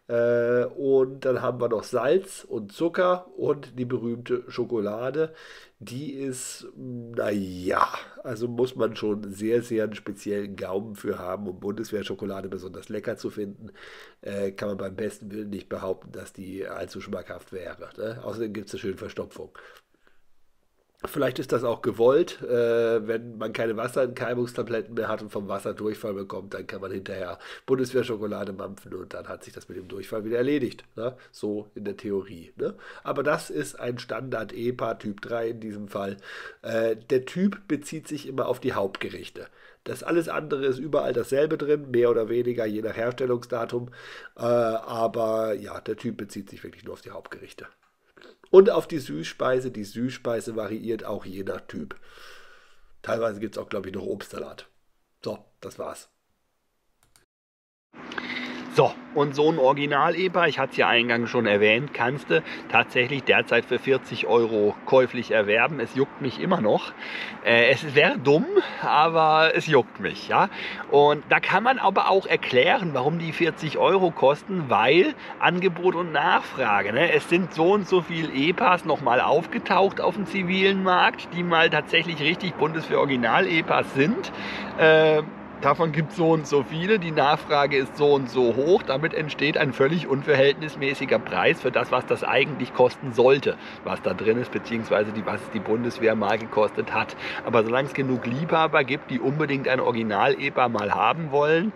Und dann haben wir noch Salz und Zucker und die berühmte Schokolade. Die ist, naja, also muss man schon sehr, sehr einen speziellen Gaumen für haben, um Bundeswehrschokolade besonders lecker zu finden. Kann man beim besten Willen nicht behaupten, dass die allzu schmackhaft wäre. Ne? Außerdem gibt es eine schöne Verstopfung. Vielleicht ist das auch gewollt. Wenn man keine Wasserentkeimungstabletten mehr hat und vom Wasser Durchfall bekommt, dann kann man hinterher Bundeswehrschokolade mampfen und dann hat sich das mit dem Durchfall wieder erledigt. Ne? So in der Theorie. Ne? Aber das ist ein Standard-EPA Typ 3 in diesem Fall. Der Typ bezieht sich immer auf die Hauptgerichte. Das alles andere ist überall dasselbe drin, mehr oder weniger, je nach Herstellungsdatum. Aber ja, der Typ bezieht sich wirklich nur auf die Hauptgerichte. Und auf die Süßspeise. Die Süßspeise variiert auch je nach Typ. Teilweise gibt es auch, glaube ich, noch Obstsalat. So, das war's. So, und so ein Original-EPA, ich hatte es ja eingangs schon erwähnt, kannst du tatsächlich derzeit für 40 € käuflich erwerben. Es juckt mich immer noch. Es wäre dumm, aber es juckt mich. Ja? Und da kann man aber auch erklären, warum die 40 € kosten, weil Angebot und Nachfrage. Ne? Es sind so und so viele EPAs nochmal aufgetaucht auf dem zivilen Markt, die mal tatsächlich richtig Bundeswehr-Original-EPAs sind. Davon gibt es so und so viele, die Nachfrage ist so und so hoch, damit entsteht ein völlig unverhältnismäßiger Preis für das, was das eigentlich kosten sollte, was da drin ist, beziehungsweise was die Bundeswehr mal gekostet hat. Aber solange es genug Liebhaber gibt, die unbedingt ein Original-EPA mal haben wollen,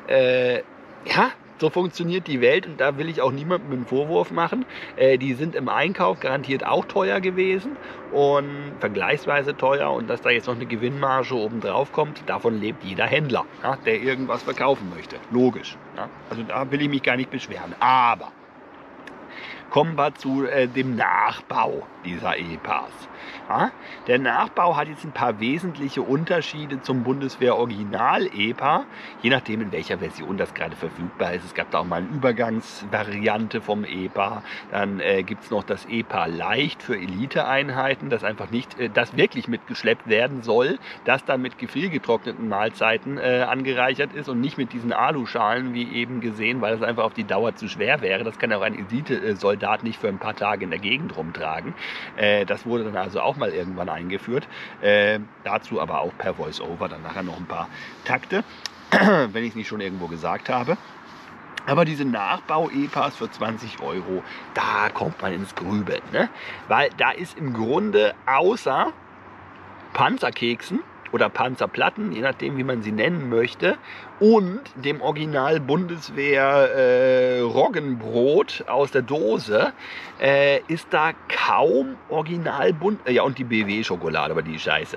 ja, so funktioniert die Welt und da will ich auch niemandem einen Vorwurf machen. Die sind im Einkauf garantiert auch teuer gewesen und vergleichsweise teuer und dass da jetzt noch eine Gewinnmarge oben drauf kommt, davon lebt jeder Händler, ja, der irgendwas verkaufen möchte. Logisch. Ja. Also da will ich mich gar nicht beschweren. Aber kommen wir zu dem Nachbau dieser EPAs. Ja, der Nachbau hat jetzt ein paar wesentliche Unterschiede zum Bundeswehr-Original-EPA, je nachdem in welcher Version das gerade verfügbar ist. Es gab da auch mal eine Übergangsvariante vom EPA. Dann gibt es noch das EPA Leicht für Eliteeinheiten, das einfach nicht, das wirklich mitgeschleppt werden soll, das dann mit gefriergetrockneten Mahlzeiten angereichert ist und nicht mit diesen Aluschalen wie eben gesehen, weil es einfach auf die Dauer zu schwer wäre. Das kann auch ein Elite-Soldat nicht für ein paar Tage in der Gegend rumtragen. Das wurde dann also auch mal irgendwann eingeführt. Dazu aber auch per Voice-Over dann nachher noch ein paar Takte, wenn ich es nicht schon irgendwo gesagt habe. Aber diese Nachbau-EPAs für 20 €, da kommt man ins Grübeln. Ne? Weil da ist im Grunde außer Panzerkeksen oder Panzerplatten, je nachdem wie man sie nennen möchte, und dem Original Bundeswehr Roggenbrot aus der Dose ist da kaum Original ja, und die BW-Schokolade, aber die ist scheiße.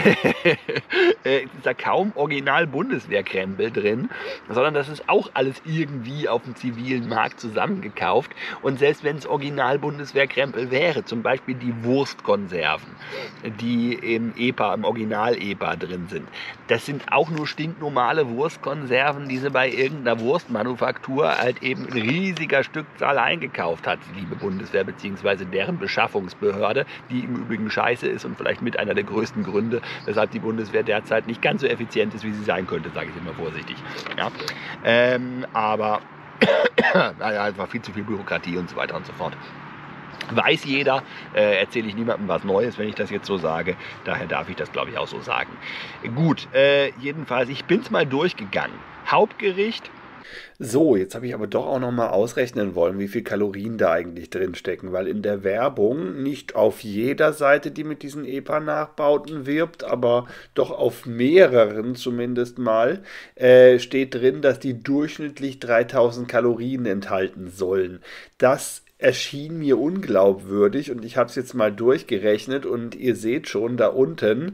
Ist da kaum Original Bundeswehrkrempel drin, sondern das ist auch alles irgendwie auf dem zivilen Markt zusammengekauft. Und selbst wenn es Original Bundeswehrkrempel wäre, zum Beispiel die Wurstkonserven, die im EPA, im Original-EPA drin sind, das sind auch nur stinknormale Wurstkonserven, die sie bei irgendeiner Wurstmanufaktur halt eben in riesiger Stückzahl eingekauft hat, die liebe Bundeswehr bzw. deren Beschaffungsbehörde, die im Übrigen scheiße ist und vielleicht mit einer der größten Gründe, weshalb die Bundeswehr derzeit nicht ganz so effizient ist, wie sie sein könnte, sage ich immer vorsichtig. Ja? Aber naja, es war viel zu viel Bürokratie und so weiter und so fort. Weiß jeder, erzähle ich niemandem was Neues, wenn ich das jetzt so sage. Daher darf ich das, glaube ich, auch so sagen. Gut, jedenfalls, ich bin es mal durchgegangen. Hauptgericht. So, jetzt habe ich aber doch auch noch mal ausrechnen wollen, wie viel Kalorien da eigentlich drin stecken, weil in der Werbung nicht auf jeder Seite, die mit diesen EPA-Nachbauten wirbt, aber doch auf mehreren zumindest mal, steht drin, dass die durchschnittlich 3000 Kalorien enthalten sollen. Das erschien mir unglaubwürdig und ich habe es jetzt mal durchgerechnet und ihr seht schon da unten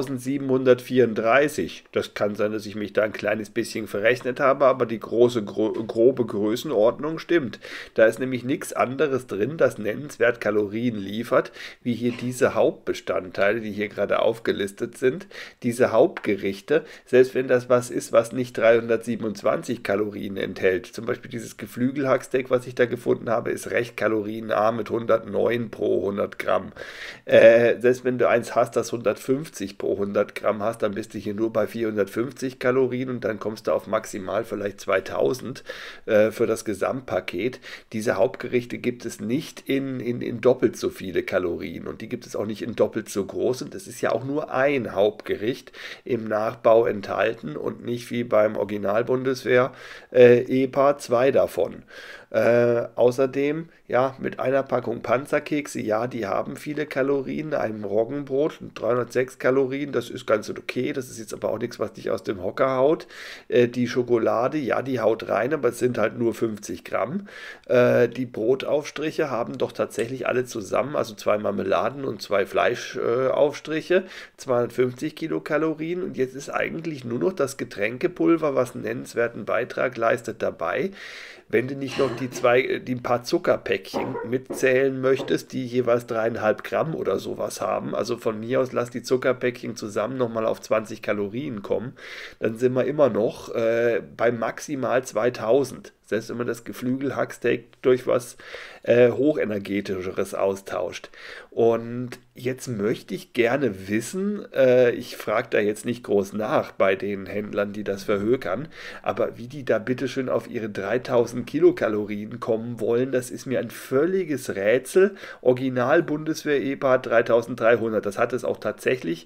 1734. Das kann sein, dass ich mich da ein kleines bisschen verrechnet habe, aber die grobe Größenordnung stimmt. Da ist nämlich nichts anderes drin, das nennenswert Kalorien liefert, wie hier diese Hauptbestandteile, die hier gerade aufgelistet sind. Diese Hauptgerichte, selbst wenn das was ist, was nicht 327 Kalorien enthält, zum Beispiel dieses Geflügelhacksteak, was ich da gefunden habe, ist recht kalorienarm mit 109 pro 100 Gramm. Selbst wenn du eins hast, das 150 pro 100 Gramm hast, dann bist du hier nur bei 450 Kalorien und dann kommst du auf maximal vielleicht 2000 für das Gesamtpaket. Diese Hauptgerichte gibt es nicht in doppelt so viele Kalorien und die gibt es auch nicht in doppelt so groß und es ist ja auch nur ein Hauptgericht im Nachbau enthalten und nicht wie beim Original-Bundeswehr EPA 2 davon. Außerdem, ja, mit einer Packung Panzerkekse, ja, die haben viele Kalorien, einem Roggenbrot, 306 Kalorien, das ist ganz okay, das ist jetzt aber auch nichts, was dich aus dem Hocker haut. Die Schokolade, ja, die haut rein, aber es sind halt nur 50 Gramm. Die Brotaufstriche haben doch tatsächlich alle zusammen, also 2 Marmeladen und 2 Fleischaufstriche, 250 Kilokalorien und jetzt ist eigentlich nur noch das Getränkepulver, was einen nennenswerten Beitrag leistet, dabei. Wenn du nicht noch die ein paar Zuckerpäckchen mitzählen möchtest, die jeweils 3,5 Gramm oder sowas haben, also von mir aus lass die Zuckerpäckchen zusammen nochmal auf 20 Kalorien kommen, dann sind wir immer noch bei maximal 2000. Selbst wenn man das Geflügel-Hacksteak durch was Hochenergetischeres austauscht. Und jetzt möchte ich gerne wissen, ich frage da jetzt nicht groß nach bei den Händlern, die das verhökern, aber wie die da bitteschön auf ihre 3000 Kilokalorien kommen wollen, das ist mir ein völliges Rätsel. Original Bundeswehr-EPA 3300, das hat es auch tatsächlich.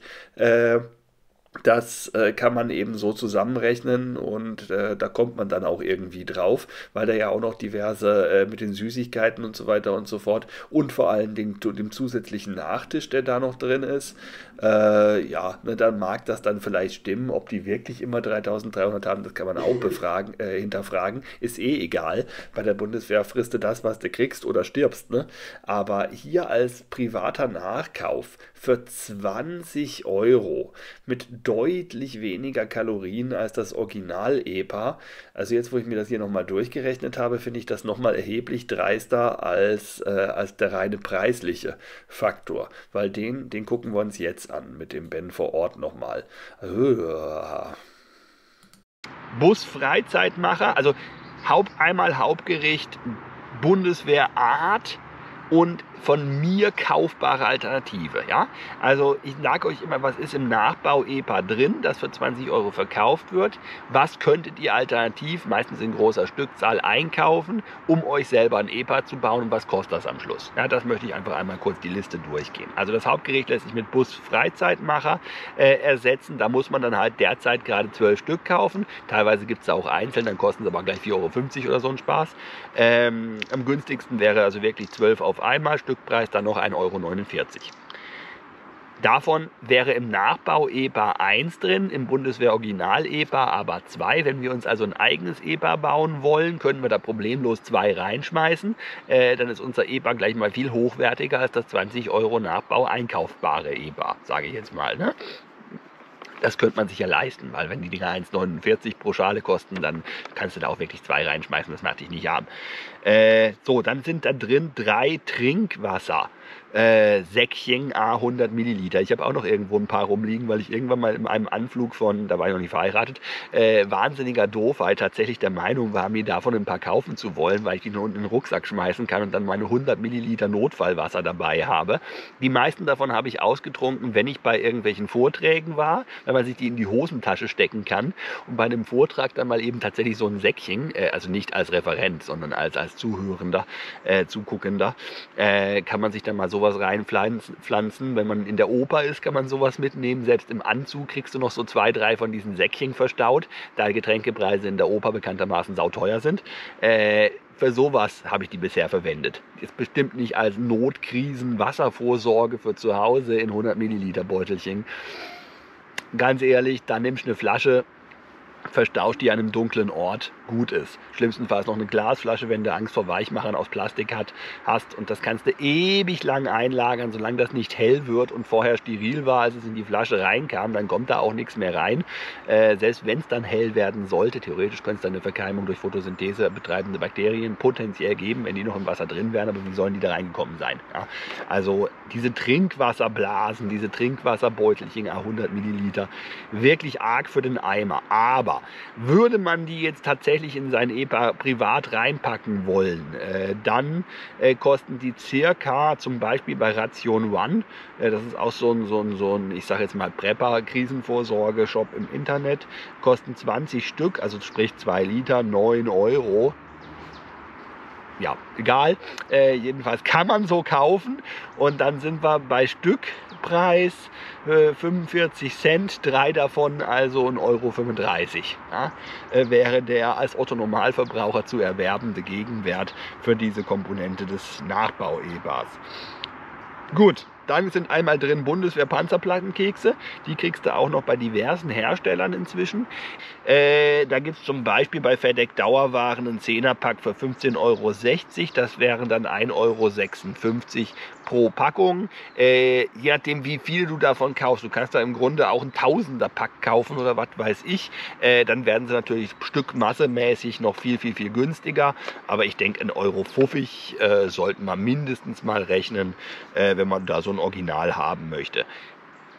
Das kann man eben so zusammenrechnen und da kommt man dann auch irgendwie drauf, weil da ja auch noch diverse mit den Süßigkeiten und so weiter und so fort und vor allem dem zusätzlichen Nachtisch, der da noch drin ist, ja, ne, dann mag das dann vielleicht stimmen, ob die wirklich immer 3300 haben, das kann man auch hinterfragen, ist eh egal, bei der Bundeswehr frisst du das, was du kriegst oder stirbst, ne? Aber hier als privater Nachkauf für 20 € mit deutlich weniger Kalorien als das Original-EPA. Also jetzt, wo ich mir das hier nochmal durchgerechnet habe, finde ich das nochmal erheblich dreister als der reine preisliche Faktor. Weil den gucken wir uns jetzt an mit dem Ben vor Ort nochmal. Bus-Freizeitmacher, also einmal Hauptgericht, Bundeswehrart und von mir kaufbare Alternative. Ja? Also ich sage euch immer, was ist im Nachbau-EPA drin, das für 20 € verkauft wird. Was könntet ihr alternativ, meistens in großer Stückzahl, einkaufen, um euch selber ein EPA zu bauen und was kostet das am Schluss? Ja, das möchte ich einfach einmal kurz die Liste durchgehen. Also das Hauptgericht lässt sich mit Bus-Freizeitmacher ersetzen. Da muss man dann halt derzeit gerade 12 Stück kaufen. Teilweise gibt es auch einzeln, dann kosten sie aber gleich 4,50 € oder so ein Spaß. Am günstigsten wäre also wirklich 12 auf einmal, Stückpreis dann noch 1,49 €. Davon wäre im Nachbau EPA 1 drin, im Bundeswehr Original EPA aber 2. Wenn wir uns also ein eigenes EPA bauen wollen, können wir da problemlos 2 reinschmeißen. Dann ist unser EPA gleich mal viel hochwertiger als das 20 € Nachbau einkaufbare EPA, sage ich jetzt mal. Ne? Das könnte man sich ja leisten, weil wenn die Dinger 1,49 € pro Schale kosten, dann kannst du da auch wirklich 2 reinschmeißen, das macht dich nicht arm. So, dann sind da drin 3 Trinkwasser. Säckchen A100 Milliliter. Ich habe auch noch irgendwo ein paar rumliegen, weil ich irgendwann mal in einem Anflug von, da war ich noch nicht verheiratet, wahnsinniger Doofheit tatsächlich der Meinung war, mir davon ein paar kaufen zu wollen, weil ich die nur unten in den Rucksack schmeißen kann und dann meine 100 Milliliter Notfallwasser dabei habe. Die meisten davon habe ich ausgetrunken, wenn ich bei irgendwelchen Vorträgen war, weil man sich die in die Hosentasche stecken kann und bei einem Vortrag dann mal eben tatsächlich so ein Säckchen, also nicht als Referent, sondern als Zuhörender, Zuguckender, kann man sich dann mal sowas reinpflanzen. Wenn man in der Oper ist, kann man sowas mitnehmen. Selbst im Anzug kriegst du noch so 2, 3 von diesen Säckchen verstaut, da Getränkepreise in der Oper bekanntermaßen sauteuer sind. Für sowas habe ich die bisher verwendet. Ist bestimmt nicht als Notkrisen-Wasservorsorge für zu Hause in 100 Milliliter Beutelchen. Ganz ehrlich, dann nimmst du eine Flasche, verstauscht die an einem dunklen Ort, gut ist. Schlimmstenfalls noch eine Glasflasche, wenn du Angst vor Weichmachern aus Plastik hast und das kannst du ewig lang einlagern, solange das nicht hell wird und vorher steril war, als es in die Flasche reinkam, dann kommt da auch nichts mehr rein. Selbst wenn es dann hell werden sollte, theoretisch könnte es dann eine Verkeimung durch Photosynthese betreibende Bakterien potenziell geben, wenn die noch im Wasser drin wären, aber wie sollen die da reingekommen sein? Ja? Also diese Trinkwasserblasen, diese Trinkwasserbeutelchen, 100 Milliliter, wirklich arg für den Eimer, aber würde man die jetzt tatsächlich in sein EPA privat reinpacken wollen, dann kosten die circa, zum Beispiel bei Ration One, das ist auch so ein ich sage jetzt mal Prepper-Krisenvorsorge-Shop im Internet, kosten 20 Stück, also sprich 2 Liter, 9 €. Ja, egal. Jedenfalls kann man so kaufen und dann sind wir bei Stückpreis 45 Cent, 3 davon also 1,35 €. Ja, wäre der als Otto-Normalverbraucher zu erwerbende Gegenwert für diese Komponente des Nachbau-EPAs. Gut. Dann sind einmal drin Bundeswehr-Panzerplattenkekse. Die kriegst du auch noch bei diversen Herstellern inzwischen. Da gibt es zum Beispiel bei Verdeck Dauerwaren einen 10er-Pack für 15,60 €. Das wären dann 1,56 € pro Packung. Je nachdem, wie viel du davon kaufst. Du kannst da im Grunde auch einen 1000er-Pack kaufen oder was weiß ich. Dann werden sie natürlich stückmassemäßig noch viel günstiger. Aber ich denke, 1,50 € sollten wir mindestens mal rechnen, wenn man da so ein Original haben möchte.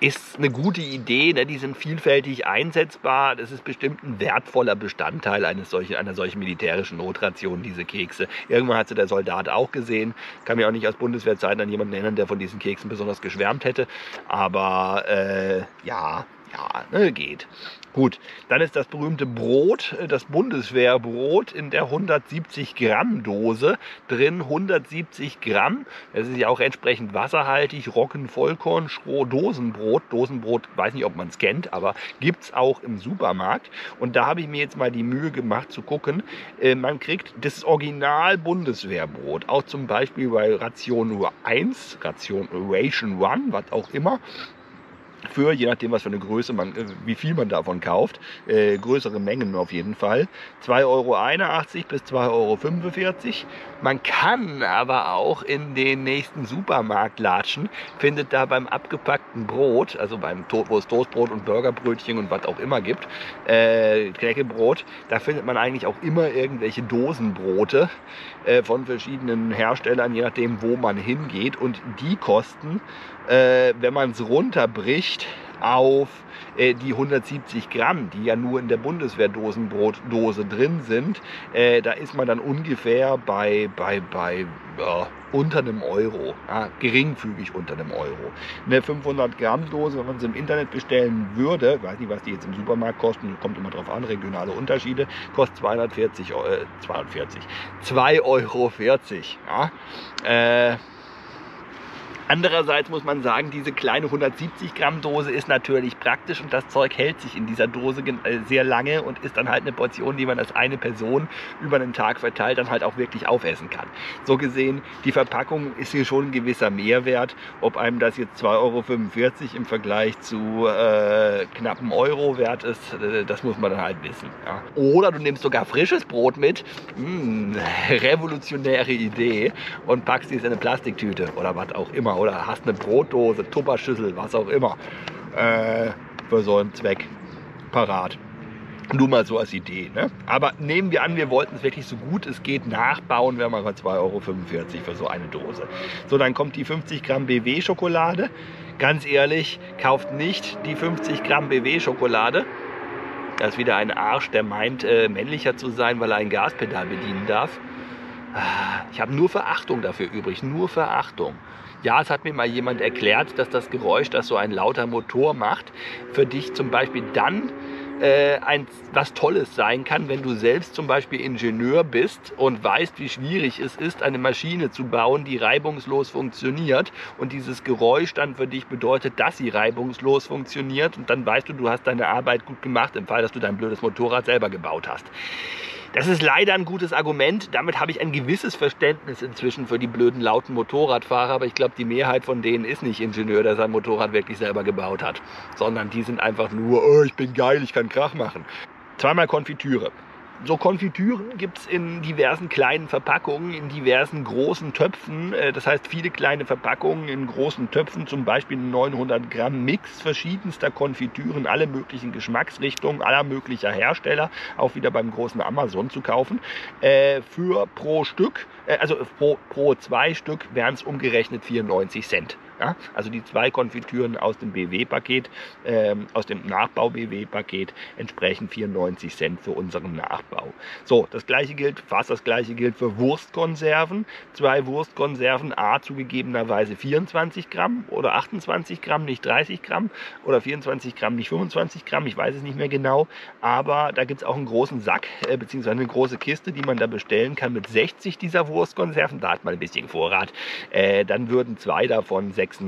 ist eine gute Idee, ne? Die sind vielfältig einsetzbar. Das ist bestimmt ein wertvoller Bestandteil einer solchen militärischen Notration, diese Kekse. Irgendwann hat sie der Soldat auch gesehen. Kann mich auch nicht aus Bundeswehrzeiten an jemanden erinnern, der von diesen Keksen besonders geschwärmt hätte. Aber ja, ne, geht. Gut, dann ist das berühmte Brot, das Bundeswehrbrot in der 170 Gramm Dose drin. 170 Gramm, das ist ja auch entsprechend wasserhaltig, Roggen-Vollkorn, Dosenbrot. Dosenbrot, weiß nicht, ob man es kennt, aber gibt es auch im Supermarkt. Und da habe ich mir jetzt mal die Mühe gemacht zu gucken. Man kriegt das Original Bundeswehrbrot, auch zum Beispiel bei Ration 1, Ration 1, was auch immer. Für, je nachdem was für eine Größe man, wie viel man davon kauft, größere Mengen auf jeden Fall, 2,81 € bis 2,45 €. Man kann aber auch in den nächsten Supermarkt latschen, findet da beim abgepackten Brot, also wo es Toastbrot und Burgerbrötchen und was auch immer gibt, Knäckebrot, da findet man eigentlich auch immer irgendwelche Dosenbrote von verschiedenen Herstellern, je nachdem wo man hingeht, und die kosten, wenn man es runterbricht auf die 170 Gramm, die ja nur in der Bundeswehrdosenbrotdose drin sind, da ist man dann ungefähr bei unter einem Euro, ja, geringfügig unter einem Euro. Eine 500 Gramm Dose, wenn man sie im Internet bestellen würde, weiß nicht, was die jetzt im Supermarkt kosten, kommt immer drauf an, regionale Unterschiede, kostet 2,40 €. Ja. Andererseits muss man sagen, diese kleine 170 Gramm Dose ist natürlich praktisch und das Zeug hält sich in dieser Dose sehr lange und ist dann halt eine Portion, die man als eine Person über einen Tag verteilt dann halt auch wirklich aufessen kann. So gesehen, die Verpackung ist hier schon ein gewisser Mehrwert. Ob einem das jetzt 2,45 € im Vergleich zu knappen Euro wert ist, das muss man dann halt wissen. Ja. Oder du nimmst sogar frisches Brot mit, revolutionäre Idee, und packst dies in eine Plastiktüte oder was auch immer. Oder hast eine Brotdose, Tupperschüssel, was auch immer, für so einen Zweck parat. Nur mal so als Idee. Ne? Aber nehmen wir an, wir wollten es wirklich so gut es geht nachbauen, wären wir bei 2,45 € für so eine Dose. So, dann kommt die 50 Gramm BW Schokolade. Ganz ehrlich, kauft nicht die 50 Gramm BW Schokolade. Das ist wieder ein Arsch, der meint, männlicher zu sein, weil er ein Gaspedal bedienen darf. Ich habe nur Verachtung dafür übrig, nur Verachtung. Ja, es hat mir mal jemand erklärt, dass das Geräusch, das so ein lauter Motor macht, für dich zum Beispiel dann was Tolles sein kann, wenn du selbst zum Beispiel Ingenieur bist und weißt, wie schwierig es ist, eine Maschine zu bauen, die reibungslos funktioniert, und dieses Geräusch dann für dich bedeutet, dass sie reibungslos funktioniert, und dann weißt du, du hast deine Arbeit gut gemacht, im Fall, dass du dein blödes Motorrad selber gebaut hast. Das ist leider ein gutes Argument. Damit habe ich ein gewisses Verständnis inzwischen für die blöden, lauten Motorradfahrer. Aber ich glaube, die Mehrheit von denen ist nicht Ingenieur, der sein Motorrad wirklich selber gebaut hat. Sondern die sind einfach nur, oh, ich bin geil, ich kann Krach machen. Zweimal Konfitüre. So Konfitüren gibt es in diversen kleinen Verpackungen, in diversen großen Töpfen. Das heißt, viele kleine Verpackungen in großen Töpfen, zum Beispiel 900 Gramm Mix verschiedenster Konfitüren, alle möglichen Geschmacksrichtungen, aller möglicher Hersteller, auch wieder beim großen Amazon zu kaufen. Für pro Stück, also pro 2 Stück wären es umgerechnet 94 Cent. Ja, also die 2 Konfitüren aus dem BW-Paket, aus dem Nachbau-BW-Paket entsprechen 94 Cent für unseren Nachbau. So, das gleiche gilt für Wurstkonserven. 2 Wurstkonserven, zugegebenerweise 24 Gramm oder 28 Gramm, nicht 30 Gramm, oder 24 Gramm, nicht 25 Gramm, ich weiß es nicht mehr genau. Aber da gibt es auch einen großen Sack, beziehungsweise eine große Kiste, die man da bestellen kann mit 60 dieser Wurstkonserven. Da hat man ein bisschen Vorrat. Dann würden 2 davon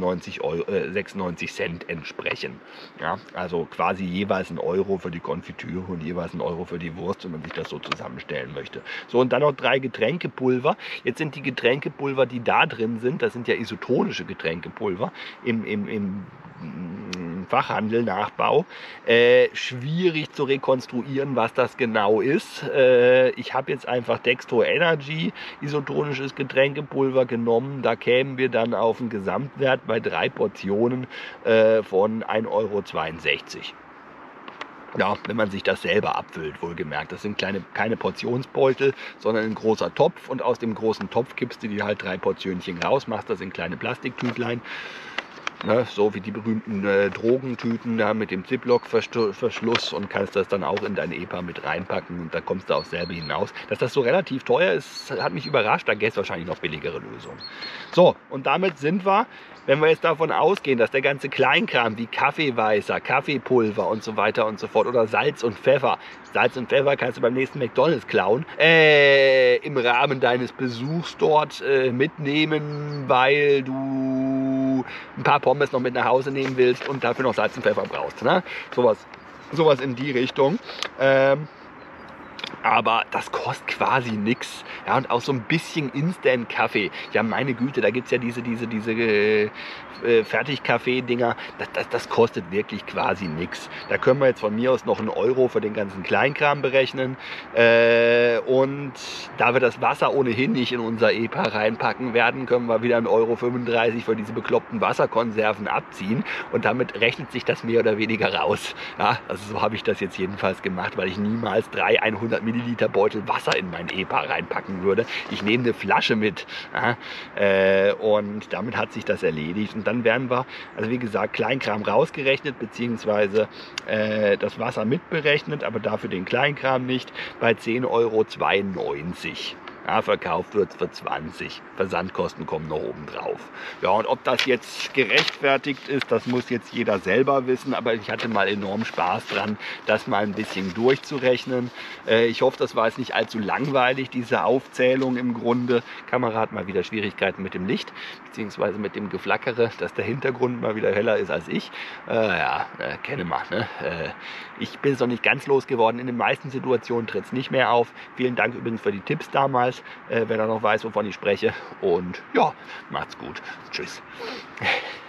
96 Cent entsprechen. Ja, also quasi jeweils ein Euro für die Konfitüre und jeweils ein Euro für die Wurst, wenn man sich das so zusammenstellen möchte. So, und dann noch 3 Getränkepulver. Jetzt sind die Getränkepulver, die da drin sind, das sind ja isotonische Getränkepulver im Fachhandel, Nachbau. Schwierig zu rekonstruieren, was das genau ist. Ich habe jetzt einfach Dextro Energy, isotonisches Getränkepulver, genommen. Da kämen wir dann auf einen Gesamtwert bei 3 Portionen von 1,62 €. Ja, wenn man sich das selber abfüllt, wohlgemerkt. Das sind keine Portionsbeutel, sondern ein großer Topf, und aus dem großen Topf kippst du dir halt 3 Portionchen raus, machst das in kleine Plastiktütlein. Ne, so wie die berühmten Drogentüten da mit dem Ziploc-Verschluss und kannst das dann auch in dein EPA mit reinpacken und da kommst du auch selber hinaus. Dass das so relativ teuer ist, hat mich überrascht. Da gäbe es wahrscheinlich noch billigere Lösungen. So, und damit sind wir, wenn wir jetzt davon ausgehen, dass der ganze Kleinkram wie Kaffeeweißer, Kaffeepulver und so weiter und so fort oder Salz und Pfeffer kannst du beim nächsten McDonald's klauen, im Rahmen deines Besuchs dort mitnehmen, weil du ein paar Pommes noch mit nach Hause nehmen willst und dafür noch Salz und Pfeffer brauchst. Ne? Sowas in die Richtung. Aber das kostet quasi nichts. Ja, und auch so ein bisschen Instant-Kaffee. Ja, meine Güte, da gibt es ja diese Fertigkaffee-Dinger. Das kostet wirklich quasi nichts. Da können wir jetzt von mir aus noch einen Euro für den ganzen Kleinkram berechnen. Und da wir das Wasser ohnehin nicht in unser EPA reinpacken werden, können wir wieder 1,35 Euro für diese bekloppten Wasserkonserven abziehen. Und damit rechnet sich das mehr oder weniger raus. Ja, also so habe ich das jetzt jedenfalls gemacht, weil ich niemals 3 100 Milliliter Beutel Wasser in mein EPA reinpacken würde. Ich nehme eine Flasche mit. Ja, und damit hat sich das erledigt. Und dann werden wir, also wie gesagt, Kleinkram rausgerechnet, beziehungsweise das Wasser mitberechnet, aber dafür den Kleinkram nicht, bei 10,92 Euro. Ja, verkauft wird es für 20. Versandkosten kommen noch oben drauf. Ja, und ob das jetzt gerechtfertigt ist, das muss jetzt jeder selber wissen. Aber ich hatte mal enorm Spaß dran, das mal ein bisschen durchzurechnen. Ich hoffe, das war jetzt nicht allzu langweilig, diese Aufzählung im Grunde. Kamera hat mal wieder Schwierigkeiten mit dem Licht, beziehungsweise mit dem Geflackere, dass der Hintergrund mal wieder heller ist als ich. Kenne man. Ne? Ich bin es noch nicht ganz losgeworden. In den meisten Situationen tritt es nicht mehr auf. Vielen Dank übrigens für die Tipps damals. Wer da noch weiß, wovon ich spreche. Und ja, macht's gut. Tschüss.